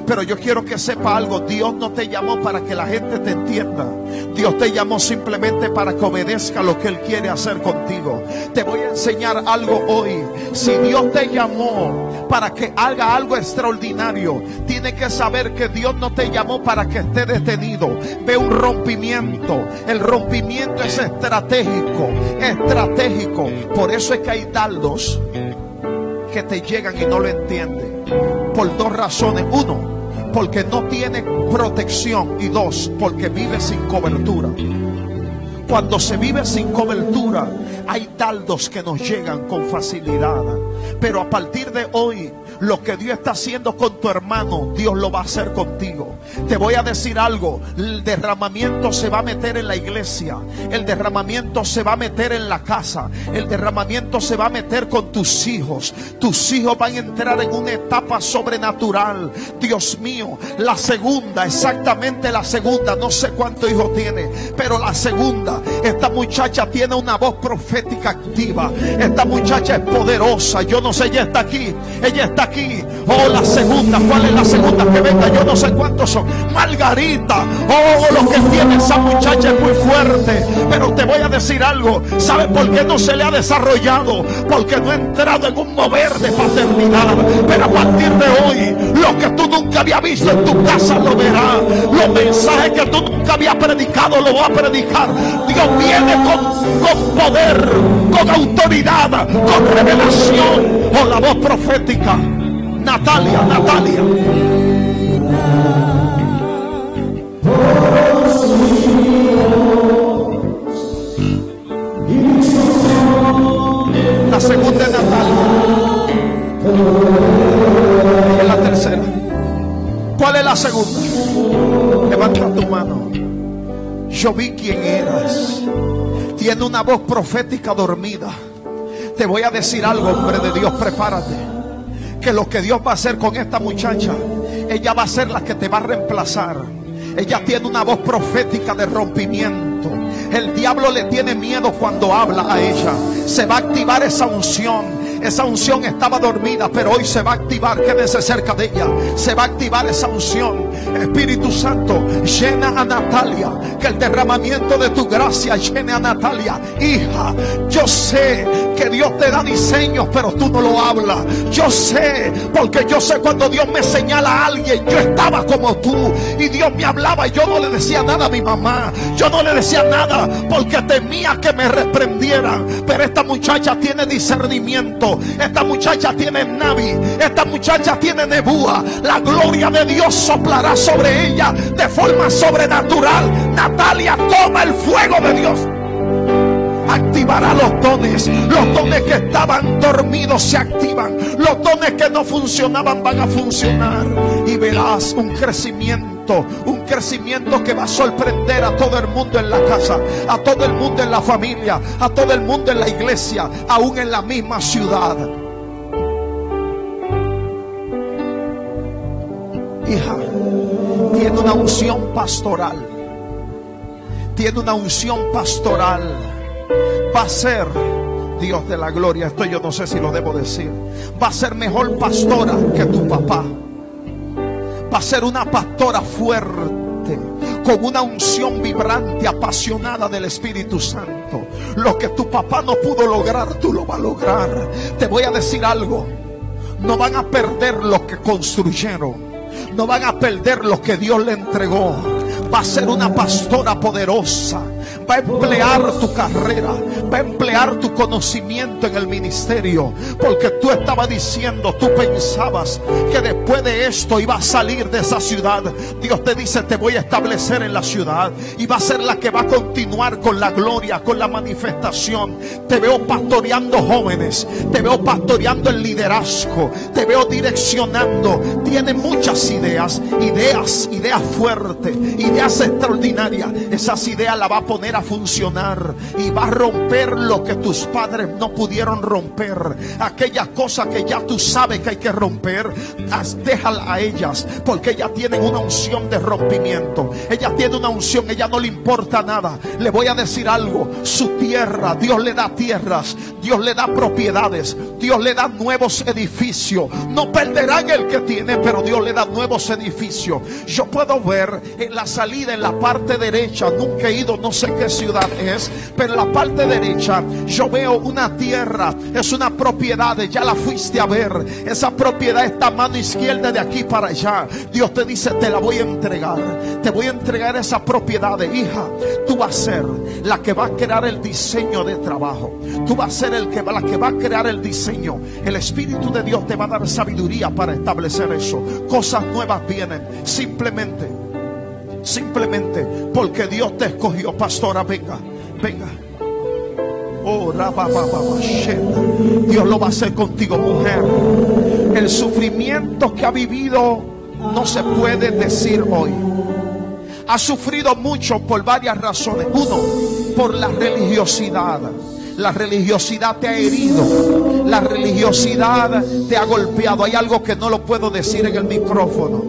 Pero yo quiero que sepa algo. Dios no te llamó para que la gente te entienda. Dios te llamó simplemente para que obedezca lo que Él quiere hacer contigo. Te voy a enseñar algo hoy. Si Dios te llamó para que haga algo extraordinario, tiene que saber que Dios no te llamó para que esté detenido. Ve un rompimiento. El rompimiento es estratégico. Estratégico. Por eso es que hay dardos que te llegan y no lo entienden. Por dos razones. Uno, porque no tiene protección. Y dos, porque vive sin cobertura. Cuando se vive sin cobertura, hay dardos que nos llegan con facilidad. Pero a partir de hoy, lo que Dios está haciendo con tu hermano, Dios lo va a hacer contigo. Te voy a decir algo. El derramamiento se va a meter en la iglesia. El derramamiento se va a meter en la casa. El derramamiento se va a meter con tus hijos. Tus hijos van a entrar en una etapa sobrenatural. Dios mío, la segunda, exactamente la segunda. No sé cuántos hijos tiene, pero la segunda. Esta muchacha tiene una voz profética activa. Esta muchacha es poderosa. Yo no sé, ella está aquí. Ella está aquí. Oh, la segunda. ¿Cuál es la segunda que venga? Yo no sé cuántos son. Margarita. Oh, lo que tiene esa muchacha es muy fuerte. Pero te voy a decir algo. ¿Sabe por qué no se le ha desarrollado? Porque no ha entrado en un mover de paternidad. Pero a partir de hoy, lo que tú nunca habías visto en tu casa lo verás. Los mensajes que tú nunca habías predicado lo vas a predicar. Dios viene con, con poder, con autoridad, con revelación. O la voz profética. Natalia, Natalia. La segunda es Natalia. Y la tercera. ¿Cuál es la segunda? Levanta tu mano. Yo vi quién eras. Tiene una voz profética dormida. Te voy a decir algo, hombre de Dios, prepárate. Que lo que Dios va a hacer con esta muchacha, ella va a ser la que te va a reemplazar. Ella tiene una voz profética de rompimiento. El diablo le tiene miedo cuando habla a ella. Se va a activar esa unción. Esa unción estaba dormida, pero hoy se va a activar. Quédese cerca de ella. Se va a activar esa unción. Espíritu Santo, llena a Natalia. Que el derramamiento de tu gracia llene a Natalia. Hija, yo sé que Dios te da diseños, pero tú no lo hablas. Yo sé, porque yo sé cuando Dios me señala a alguien. Yo estaba como tú y Dios me hablaba y yo no le decía nada a mi mamá. Yo no le decía nada porque temía que me reprendieran. Pero esta muchacha tiene discernimiento. Esta muchacha tiene Navi. Esta muchacha tiene Nebúa. La gloria de Dios soplará sobre ella de forma sobrenatural. Natalia, toma el fuego de Dios. Activará los dones. Los dones que estaban dormidos se activan. Los dones que no funcionaban van a funcionar. Y verás un crecimiento. Un crecimiento que va a sorprender a todo el mundo en la casa, a todo el mundo en la familia, a todo el mundo en la iglesia, aún en la misma ciudad. Hija, tiene una unción pastoral. Tiene una unción pastoral. Va a ser, Dios de la gloria, esto yo no sé si lo debo decir, va a ser mejor pastora que tu papá. Va a ser una pastora fuerte, con una unción vibrante, apasionada del Espíritu Santo. Lo que tu papá no pudo lograr, tú lo vas a lograr. Te voy a decir algo. No van a perder lo que construyeron. No van a perder lo que Dios le entregó. Va a ser una pastora poderosa. Va a emplear tu carrera. Va a emplear tu conocimiento en el ministerio. Porque tú estabas diciendo, tú pensabas que después de esto iba a salir de esa ciudad. Dios te dice, te voy a establecer en la ciudad. Y va a ser la que va a continuar con la gloria, con la manifestación. Te veo pastoreando jóvenes. Te veo pastoreando el liderazgo. Te veo direccionando. Tiene muchas ideas. Ideas, ideas fuertes. Ideas extraordinarias. Esas ideas las va a poner manera a funcionar y va a romper lo que tus padres no pudieron romper. Aquellas cosas que ya tú sabes que hay que romper, déjala a ellas, porque ellas tienen una unción de rompimiento. Ella tiene una unción, ella no le importa nada. Le voy a decir algo: su tierra, Dios le da tierras, Dios le da propiedades, Dios le da nuevos edificios. No perderán el que tiene, pero Dios le da nuevos edificios. Yo puedo ver en la salida, en la parte derecha, nunca he ido, no sé qué ciudad es, pero en la parte derecha yo veo una tierra, es una propiedad, ya la fuiste a ver. Esa propiedad está a mano izquierda de aquí para allá. Dios te dice: te la voy a entregar, te voy a entregar esa propiedad. Hija, tú vas a ser la que va a crear el diseño de trabajo, tú vas a ser el que, la que va a crear el diseño. El Espíritu de Dios te va a dar sabiduría para establecer eso. Cosas nuevas vienen, simplemente simplemente porque Dios te escogió. Pastora, venga, venga. Oh, Dios lo va a hacer contigo, mujer. El sufrimiento que ha vivido no se puede decir hoy. Ha sufrido mucho por varias razones. Uno, por la religiosidad. La religiosidad te ha herido, la religiosidad te ha golpeado. Hay algo que no lo puedo decir en el micrófono.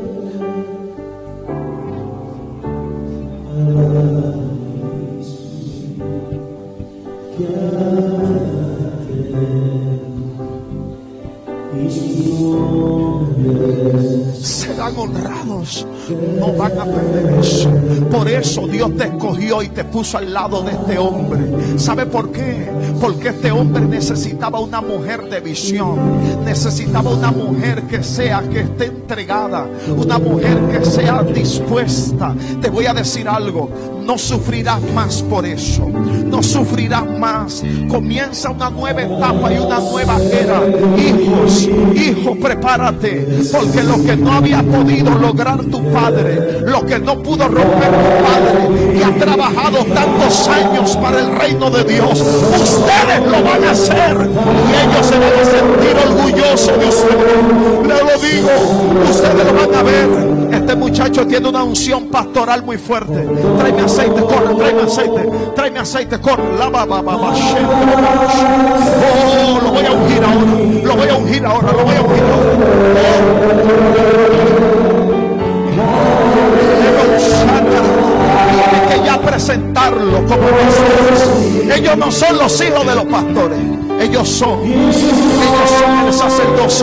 Serán honrados, no van a perder eso. Por eso Dios te escogió y te puso al lado de este hombre. ¿Sabe por qué? Porque este hombre necesitaba una mujer de visión, necesitaba una mujer que sea, que esté entregada, una mujer que sea dispuesta. Te voy a decir algo: no sufrirás más por eso, no sufrirás más. Comienza una nueva etapa y una nueva era. Hijos, hijos, prepárate, porque lo que no había podido lograr tu padre, lo que no pudo romper tu padre, que ha trabajado tantos años para el reino de Dios, ustedes lo van a hacer y ellos se van a sentir orgullosos de ustedes. Les lo digo, ustedes lo van a ver. Este muchacho tiene una unción pastoral muy fuerte. Tráeme aceite, corre, tráeme aceite, tráeme aceite, corre. La, ba, ba, ba, ba, oh, lo voy a ungir ahora, lo voy a ungir ahora, lo voy a ungir ahora. Tiene que ya presentarlo como pastores. Ellos no son los hijos de los pastores, ellos son, ellos son el sacerdocio.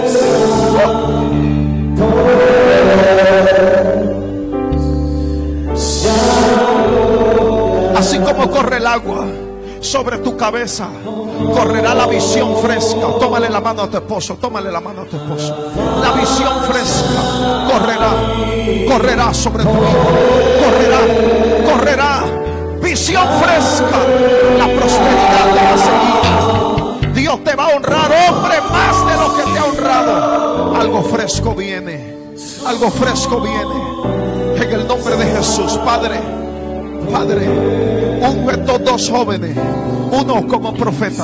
Así como corre el agua sobre tu cabeza, correrá la visión fresca. Tómale la mano a tu esposo, tómale la mano a tu esposo. La visión fresca correrá, correrá sobre tu vida, correrá, correrá. Visión fresca, la prosperidad te va a seguir. Dios te va a honrar, hombre, más de lo que te ha honrado. Algo fresco viene, algo fresco viene. En el nombre de Jesús, Padre, Padre, unge a estos dos jóvenes, uno como profeta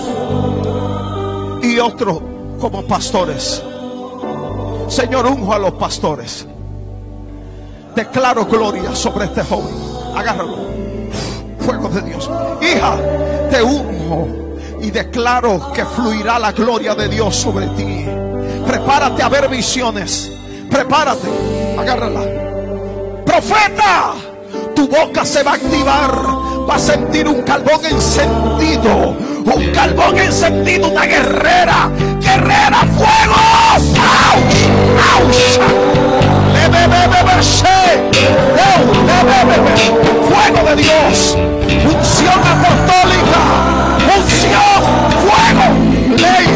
y otro como pastores. Señor, unjo a los pastores. Declaro gloria sobre este joven. Agárralo. Fuego de Dios. Hija, te unjo y declaro que fluirá la gloria de Dios sobre ti. Prepárate a ver visiones. Prepárate. Agárrala. Profeta, tu boca se va a activar. Va a sentir un carbón encendido. Un carbón encendido. Una guerrera. Guerrera, fuego. ¡Auch! ¡Auch! Fuego de Dios. Unción apostólica. Unción. Fuego. Ley.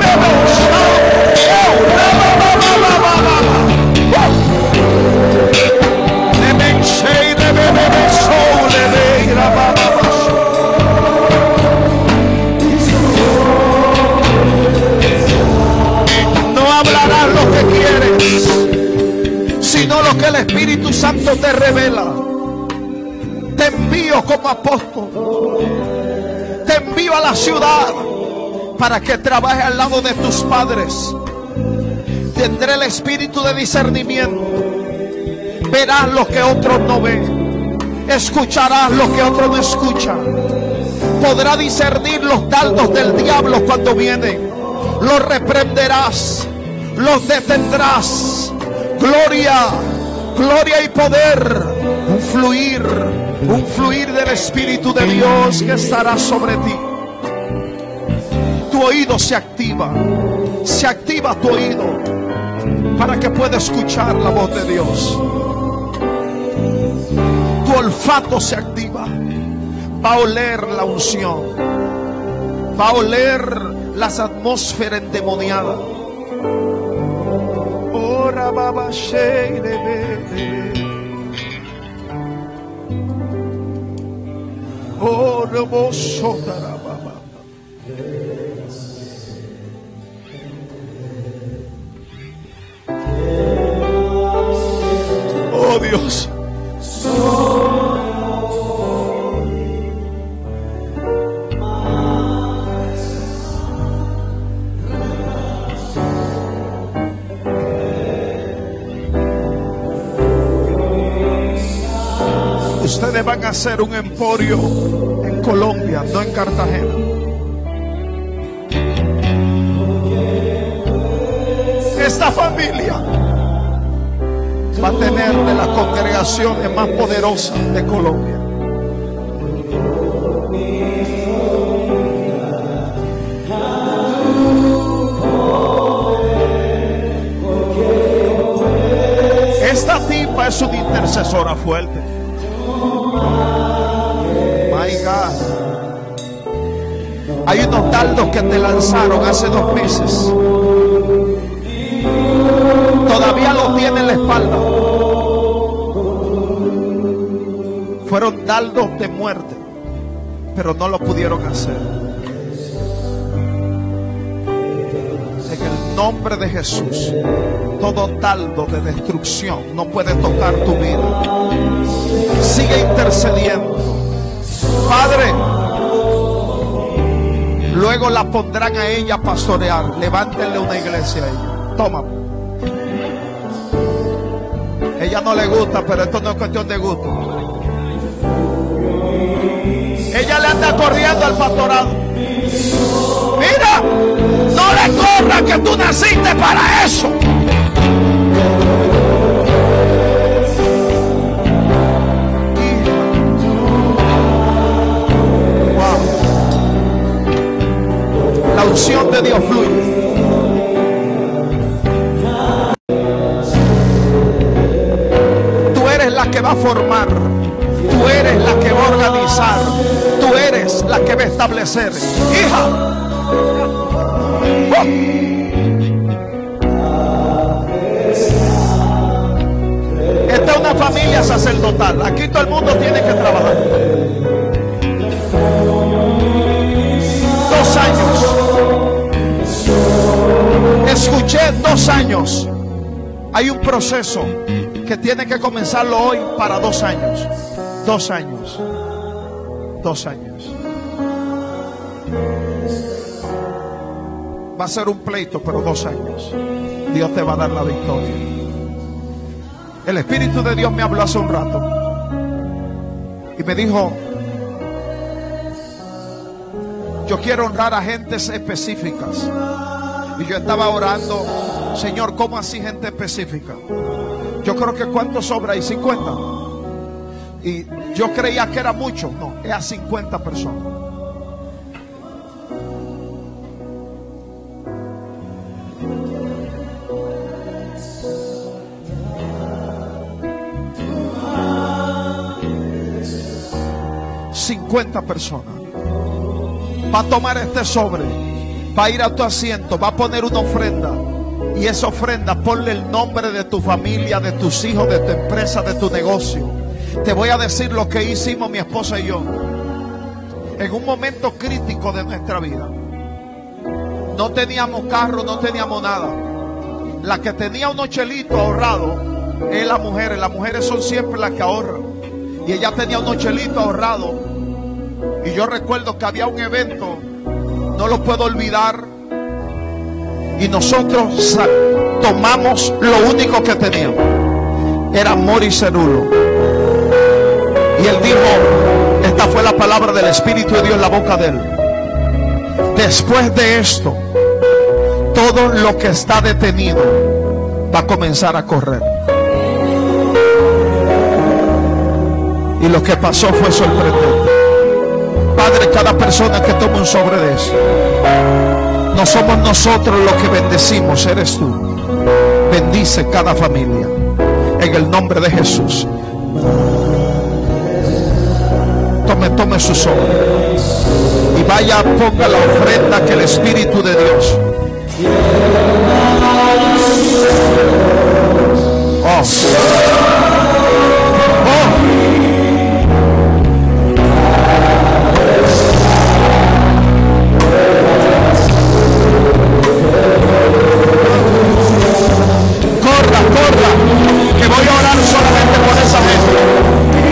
No hablarás lo que quieres, sino lo que el Espíritu Santo te revela. Te envío como apóstol, te envío a la ciudad para que trabajes al lado de tus padres. Tendré el espíritu de discernimiento. Verás lo que otros no ven. Escucharás lo que otro no escucha. Podrá discernir los dardos del diablo cuando vienen. Los reprenderás, los detendrás. Gloria, gloria y poder. Un fluir, un fluir del Espíritu de Dios que estará sobre ti. Tu oído se activa, se activa tu oído para que pueda escuchar la voz de Dios. Tu olfato se activa, va a oler la unción, va a oler las atmósferas endemoniadas. Ora baba sheire. Oh, hermoso Tarababa. Oh Dios. Ustedes van a hacer un emporio en Colombia, no en Cartagena. Esta familia va a tener de las congregaciones más poderosas de Colombia. Esta tipa es una intercesora fuerte. My God. Hay unos dardos que te lanzaron hace dos meses. Todavía lo tiene en la espalda. Fueron dardos de muerte, pero no lo pudieron hacer. En el nombre de Jesús, todo dardo de destrucción no puede tocar tu vida. Sigue intercediendo. Padre, luego la pondrán a ella a pastorear. Levántenle una iglesia a ella. Toma. Ella no le gusta, pero esto no es cuestión de gusto. Ella le anda corriendo al pastorado. Mira, no le corras, que tú naciste para eso. La unción de Dios fluye. Tú eres la que va a formar. Tú eres la que va a organizar. Tú eres la que va a establecer. Hija. ¡Oh! Esta es una familia sacerdotal. Aquí todo el mundo tiene que trabajar. Dos años. Escuché dos años. Hay un proceso que tiene que comenzarlo hoy para dos años. Dos años. Dos años. Va a ser un pleito, pero dos años. Dios te va a dar la victoria. El Espíritu de Dios me habló hace un rato y me dijo: yo quiero honrar a gentes específicas. Y yo estaba orando: Señor, ¿cómo así gente específica? Yo creo que ¿cuántos sobra ahí? cincuenta. Y yo creía que era mucho. No, es a cincuenta personas. cincuenta personas. Va a tomar este sobre, va a ir a tu asiento, va a poner una ofrenda. Y esa ofrenda, ponle el nombre de tu familia, de tus hijos, de tu empresa, de tu negocio. Te voy a decir lo que hicimos mi esposa y yo en un momento crítico de nuestra vida. No teníamos carro, no teníamos nada. La que tenía unos chelitos ahorrados es la mujer. Las mujeres son siempre las que ahorran. Y ella tenía unos chelitos ahorrados. Y yo recuerdo que había un evento, no lo puedo olvidar, y nosotros tomamos lo único que teníamos, era amor y cerulo. Y él dijo, esta fue la palabra del Espíritu de Dios en la boca de él: después de esto, todo lo que está detenido va a comenzar a correr. Y lo que pasó fue sorprendente. Padre, cada persona que toma un sobre de esto, no somos nosotros los que bendecimos, eres tú. Bendice cada familia en el nombre de Jesús. Tome, tome su sobre y vaya, ponga la ofrenda que el Espíritu de Dios. Oh. Que voy a orar solamente por esa gente.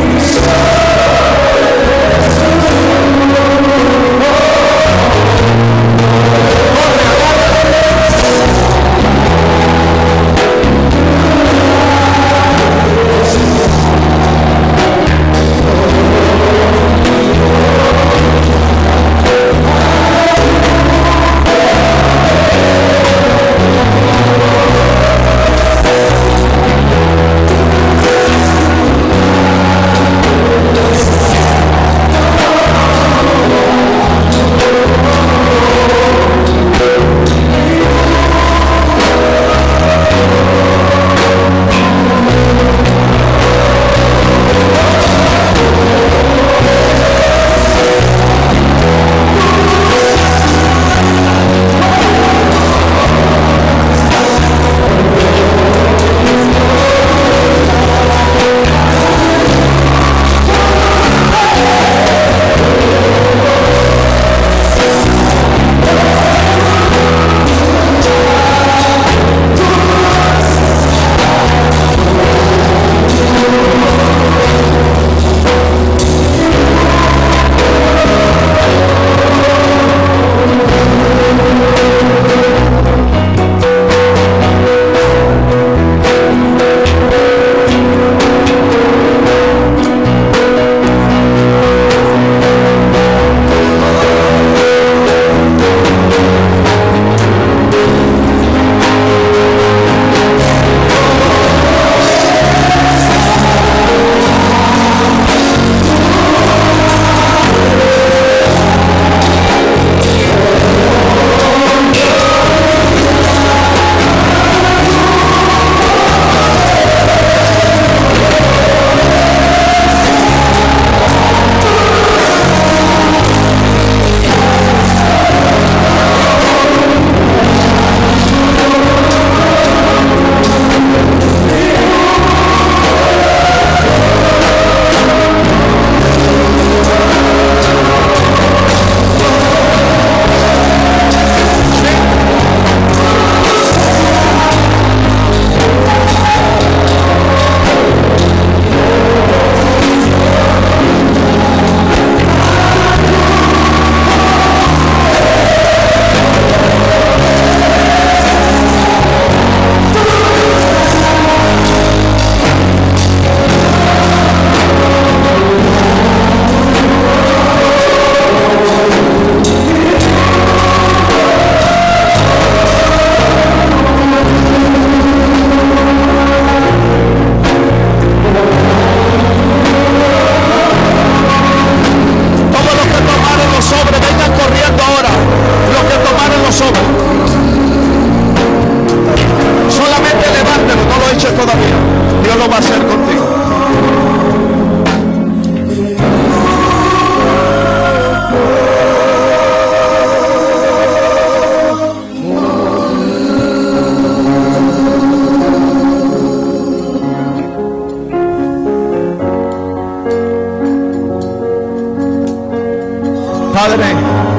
Padre,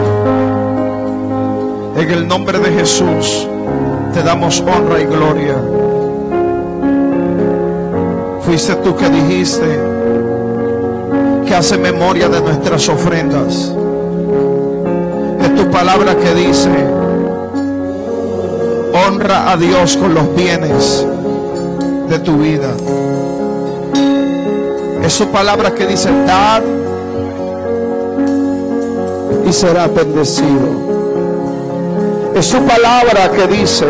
en el nombre de Jesús te damos honra y gloria. Fuiste tú que dijiste que hace memoria de nuestras ofrendas. Es tu palabra que dice: honra a Dios con los bienes de tu vida. Es su palabra que dice: dad y será bendecido. Es su palabra que dice: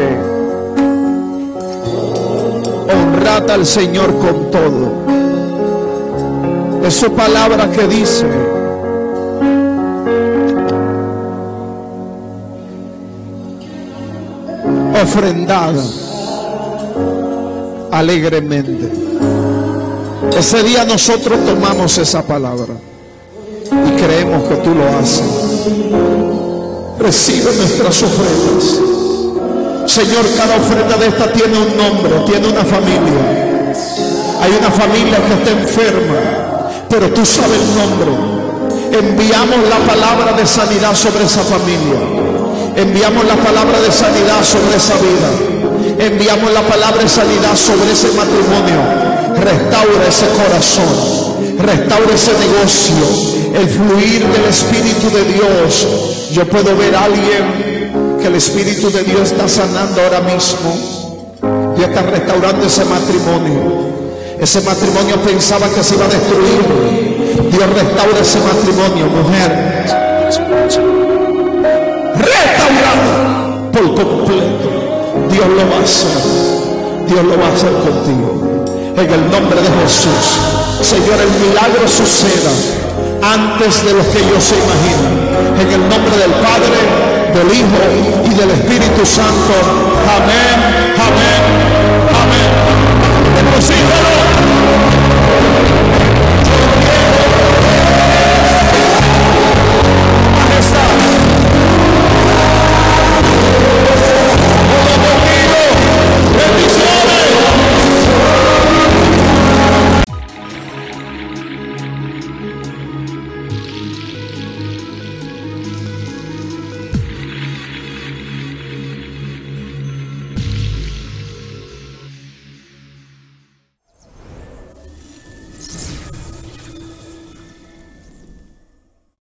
honrad al Señor con todo. Es su palabra que dice: ofrendad alegremente. Ese día nosotros tomamos esa palabra y creemos que tú lo haces. Recibe nuestras ofrendas, Señor. Cada ofrenda de esta tiene un nombre, tiene una familia. Hay una familia que está enferma, pero tú sabes el nombre. Enviamos la palabra de sanidad sobre esa familia. Enviamos la palabra de sanidad sobre esa vida. Enviamos la palabra de sanidad sobre ese matrimonio. Restaura ese corazón, restaura ese negocio, el fluir del Espíritu de Dios. Yo puedo ver a alguien que el Espíritu de Dios está sanando ahora mismo y está restaurando ese matrimonio. Ese matrimonio pensaba que se iba a destruir. Dios restaura ese matrimonio, mujer. Restaurado por completo. Dios lo va a hacer. Dios lo va a hacer contigo. En el nombre de Jesús, Señor, el milagro suceda antes de lo que ellos se imaginan. En el nombre del Padre, del Hijo y del Espíritu Santo. Amén, amén.